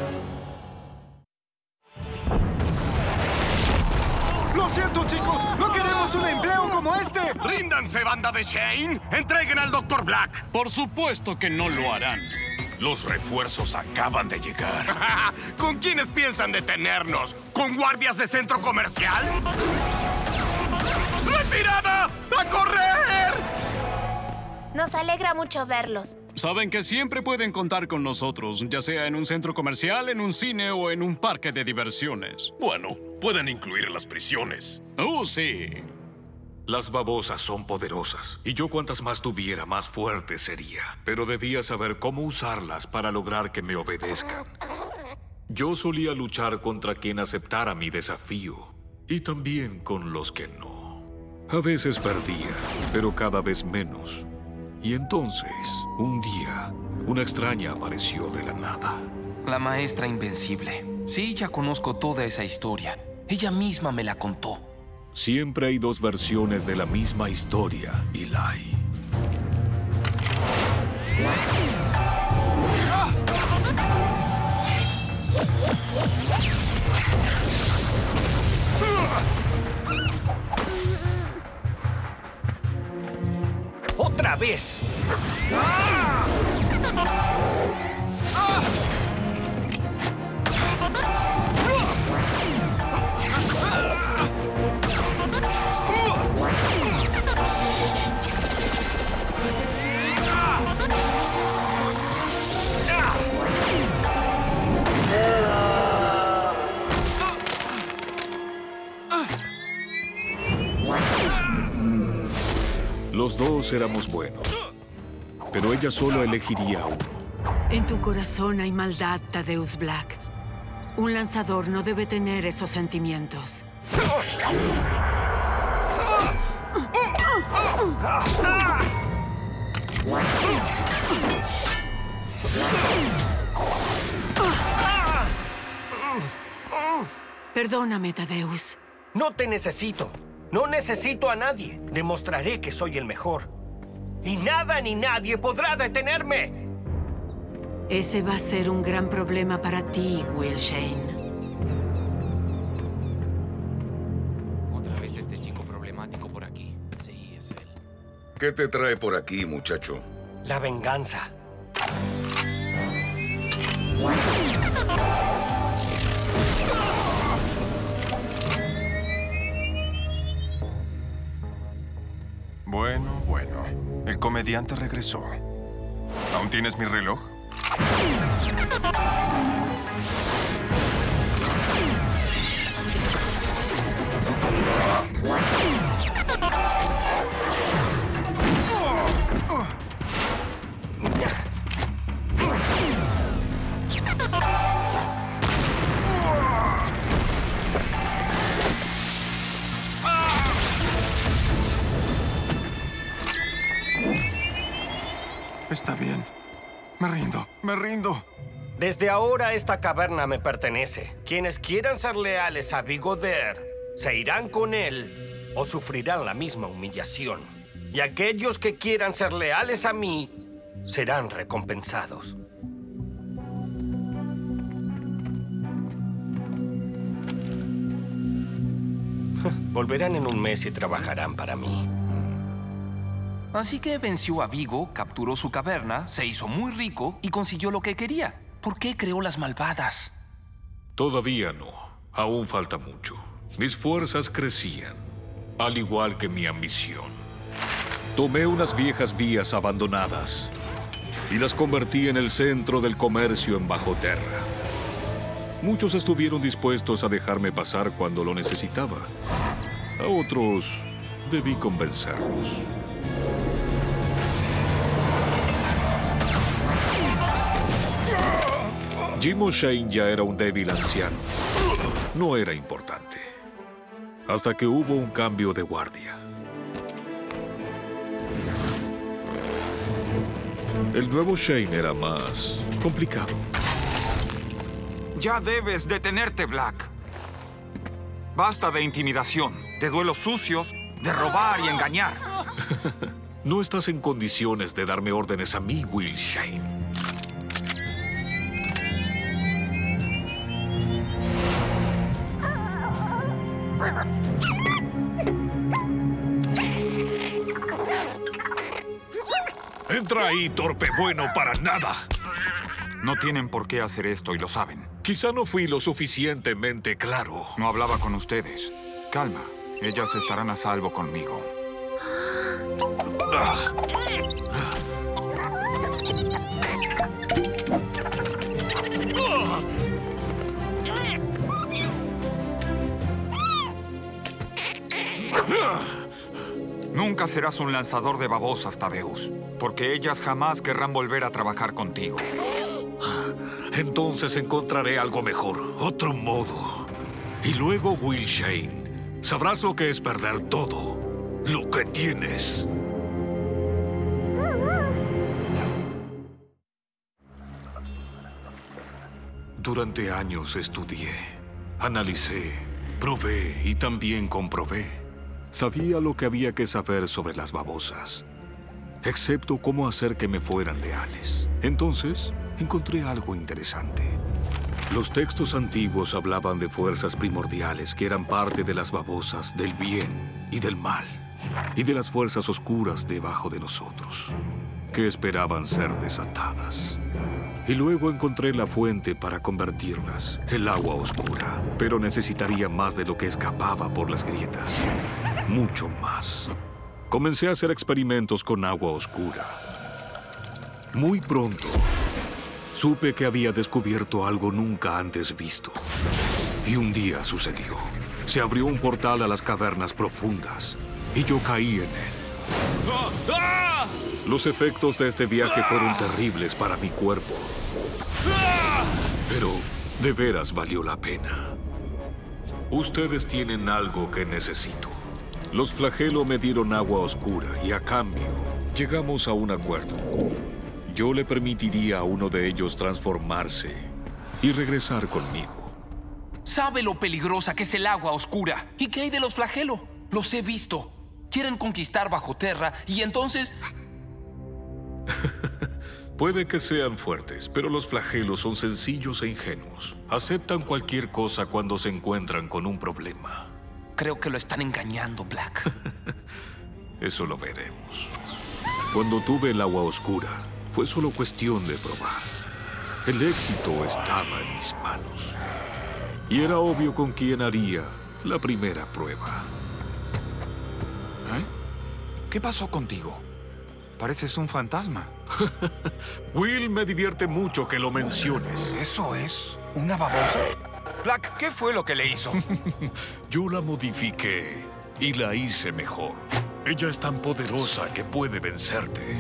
¡Lo siento, chicos! ¡No queremos un empleo como este! ¡Ríndanse, banda de Shane! ¡Entreguen al doctor Black! Por supuesto que no lo harán. Los refuerzos acaban de llegar. ¿Con quiénes piensan detenernos? ¿Con guardias de centro comercial? ¡Retirada! ¡A correr! Nos alegra mucho verlos. Saben que siempre pueden contar con nosotros, ya sea en un centro comercial, en un cine o en un parque de diversiones. Bueno, pueden incluir las prisiones. ¡Oh, sí! Las babosas son poderosas, y yo cuantas más tuviera, más fuerte sería. Pero debía saber cómo usarlas para lograr que me obedezcan. Yo solía luchar contra quien aceptara mi desafío, y también con los que no. A veces perdía, pero cada vez menos. Y entonces, un día, una extraña apareció de la nada. La maestra invencible. Sí, ya conozco toda esa historia. Ella misma me la contó. Siempre hay dos versiones de la misma historia, Eli. ¡Otra vez! Los dos éramos buenos, pero ella solo elegiría a uno. En tu corazón hay maldad, Thaddeus Black. Un lanzador no debe tener esos sentimientos. Perdóname, Tadeus. No te necesito. No necesito a nadie. Demostraré que soy el mejor. Y nada ni nadie podrá detenerme. Ese va a ser un gran problema para ti, Will Shane. Otra vez este chico problemático por aquí. Sí, es él. ¿Qué te trae por aquí, muchacho? La venganza. Bueno, bueno. El comediante regresó. ¿Aún tienes mi reloj? Está bien. Me rindo, me rindo. Desde ahora esta caverna me pertenece. Quienes quieran ser leales a Vigoder se irán con él o sufrirán la misma humillación. Y aquellos que quieran ser leales a mí serán recompensados. Volverán en un mes y trabajarán para mí. Así que venció a Vigo, capturó su caverna, se hizo muy rico y consiguió lo que quería. ¿Por qué creó las malvadas? Todavía no. Aún falta mucho. Mis fuerzas crecían, al igual que mi ambición. Tomé unas viejas vías abandonadas y las convertí en el centro del comercio en Bajo Terra. Muchos estuvieron dispuestos a dejarme pasar cuando lo necesitaba. A otros debí convencerlos. Jim O'Shane ya era un débil anciano. No era importante. Hasta que hubo un cambio de guardia. El nuevo Shane era más complicado. Ya debes detenerte, Black. Basta de intimidación, de duelos sucios, de robar y engañar. No estás en condiciones de darme órdenes a mí, Will Shane. Entra ahí, torpe bueno para nada. No tienen por qué hacer esto y lo saben. Quizá no fui lo suficientemente claro. No hablaba con ustedes. Calma, ellas estarán a salvo conmigo. Ah. Nunca serás un lanzador de babosas, Tadeus, porque ellas jamás querrán volver a trabajar contigo. Entonces encontraré algo mejor, otro modo. Y luego, Will Shane, sabrás lo que es perder todo, lo que tienes. Durante años estudié, analicé, probé y también comprobé. Sabía lo que había que saber sobre las babosas, excepto cómo hacer que me fueran leales. Entonces, encontré algo interesante. Los textos antiguos hablaban de fuerzas primordiales que eran parte de las babosas, del bien y del mal, y de las fuerzas oscuras debajo de nosotros, que esperaban ser desatadas. Y luego encontré la fuente para convertirlas, el agua oscura. Pero necesitaría más de lo que escapaba por las grietas. Mucho más. Comencé a hacer experimentos con agua oscura. Muy pronto, supe que había descubierto algo nunca antes visto. Y un día sucedió. Se abrió un portal a las cavernas profundas, y yo caí en él. Los efectos de este viaje fueron terribles para mi cuerpo. Pero de veras valió la pena. Ustedes tienen algo que necesito. Los Flagelo me dieron agua oscura y a cambio llegamos a un acuerdo. Yo le permitiría a uno de ellos transformarse y regresar conmigo. Sabe lo peligrosa que es el agua oscura. ¿Y qué hay de los flagelos? Los he visto. Quieren conquistar bajo tierra y entonces... Puede que sean fuertes, pero los flagelos son sencillos e ingenuos. Aceptan cualquier cosa cuando se encuentran con un problema. Creo que lo están engañando, Black. Eso lo veremos. Cuando tuve el agua oscura, fue solo cuestión de probar. El éxito estaba en mis manos. Y era obvio con quién haría la primera prueba. ¿Eh? ¿Qué pasó contigo? Pareces un fantasma. Will, me divierte mucho que lo menciones. ¿Eso es una babosa? Black, ¿qué fue lo que le hizo? Yo la modifiqué y la hice mejor. Ella es tan poderosa que puede vencerte.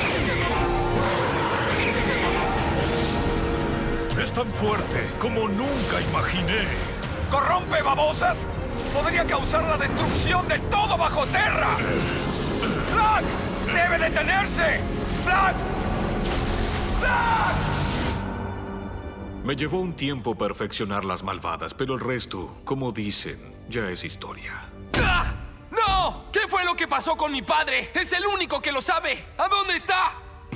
Es tan fuerte como nunca imaginé. ¡Corrompe babosas! ¡Podría causar la destrucción de todo bajo tierra! ¡Black! ¡Debe detenerse! ¡Black! ¡Black! Me llevó un tiempo perfeccionar las malvadas, pero el resto, como dicen, ya es historia. ¡Ah! ¡No! ¿Qué fue lo que pasó con mi padre? ¡Es el único que lo sabe! ¿A dónde está?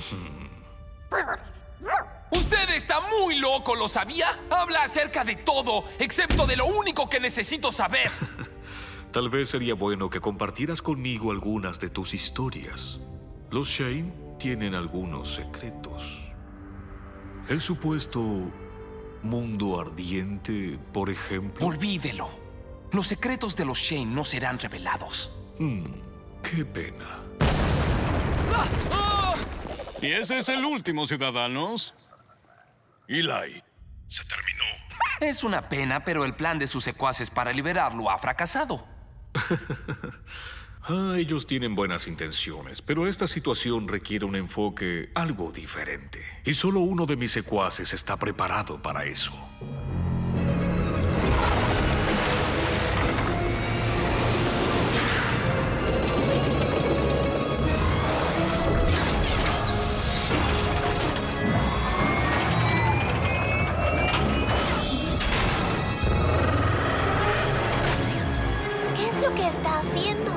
Usted está muy loco, ¿lo sabía? Habla acerca de todo, excepto de lo único que necesito saber. Tal vez sería bueno que compartieras conmigo algunas de tus historias. Los Shane tienen algunos secretos. El supuesto mundo ardiente, por ejemplo. Olvídelo. Los secretos de los Shane no serán revelados. Hmm, qué pena. ¡Ah! ¡Oh! Y ese es el último, ciudadanos. Eli, se terminó. Es una pena, pero el plan de sus secuaces para liberarlo ha fracasado. Ah, ellos tienen buenas intenciones, pero esta situación requiere un enfoque algo diferente. Y solo uno de mis secuaces está preparado para eso. ¿Qué es lo que está haciendo?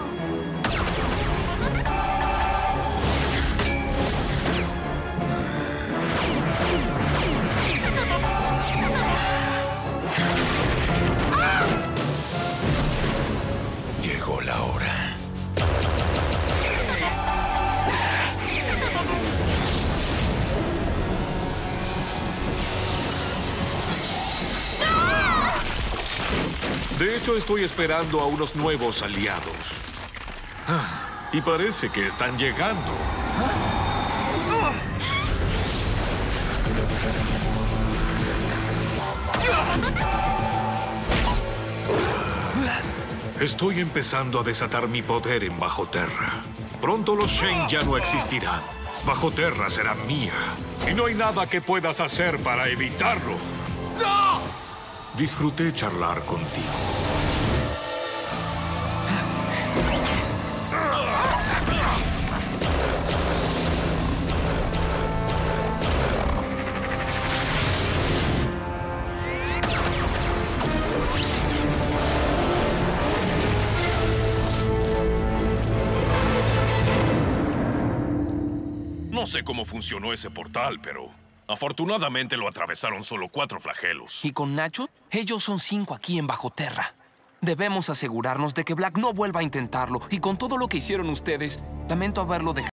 Llegó la hora. De hecho, estoy esperando a unos nuevos aliados. Ah, y parece que están llegando. Estoy empezando a desatar mi poder en Bajo Tierra. Pronto los Shane ya no existirán. Bajo Tierra será mía. Y no hay nada que puedas hacer para evitarlo. ¡No! Disfruté charlar contigo. No sé cómo funcionó ese portal, pero afortunadamente lo atravesaron solo cuatro flagelos. ¿Y con Nacho? Ellos son cinco aquí en Bajo Tierra. Debemos asegurarnos de que Black no vuelva a intentarlo. Y con todo lo que hicieron ustedes, lamento haberlo dejado.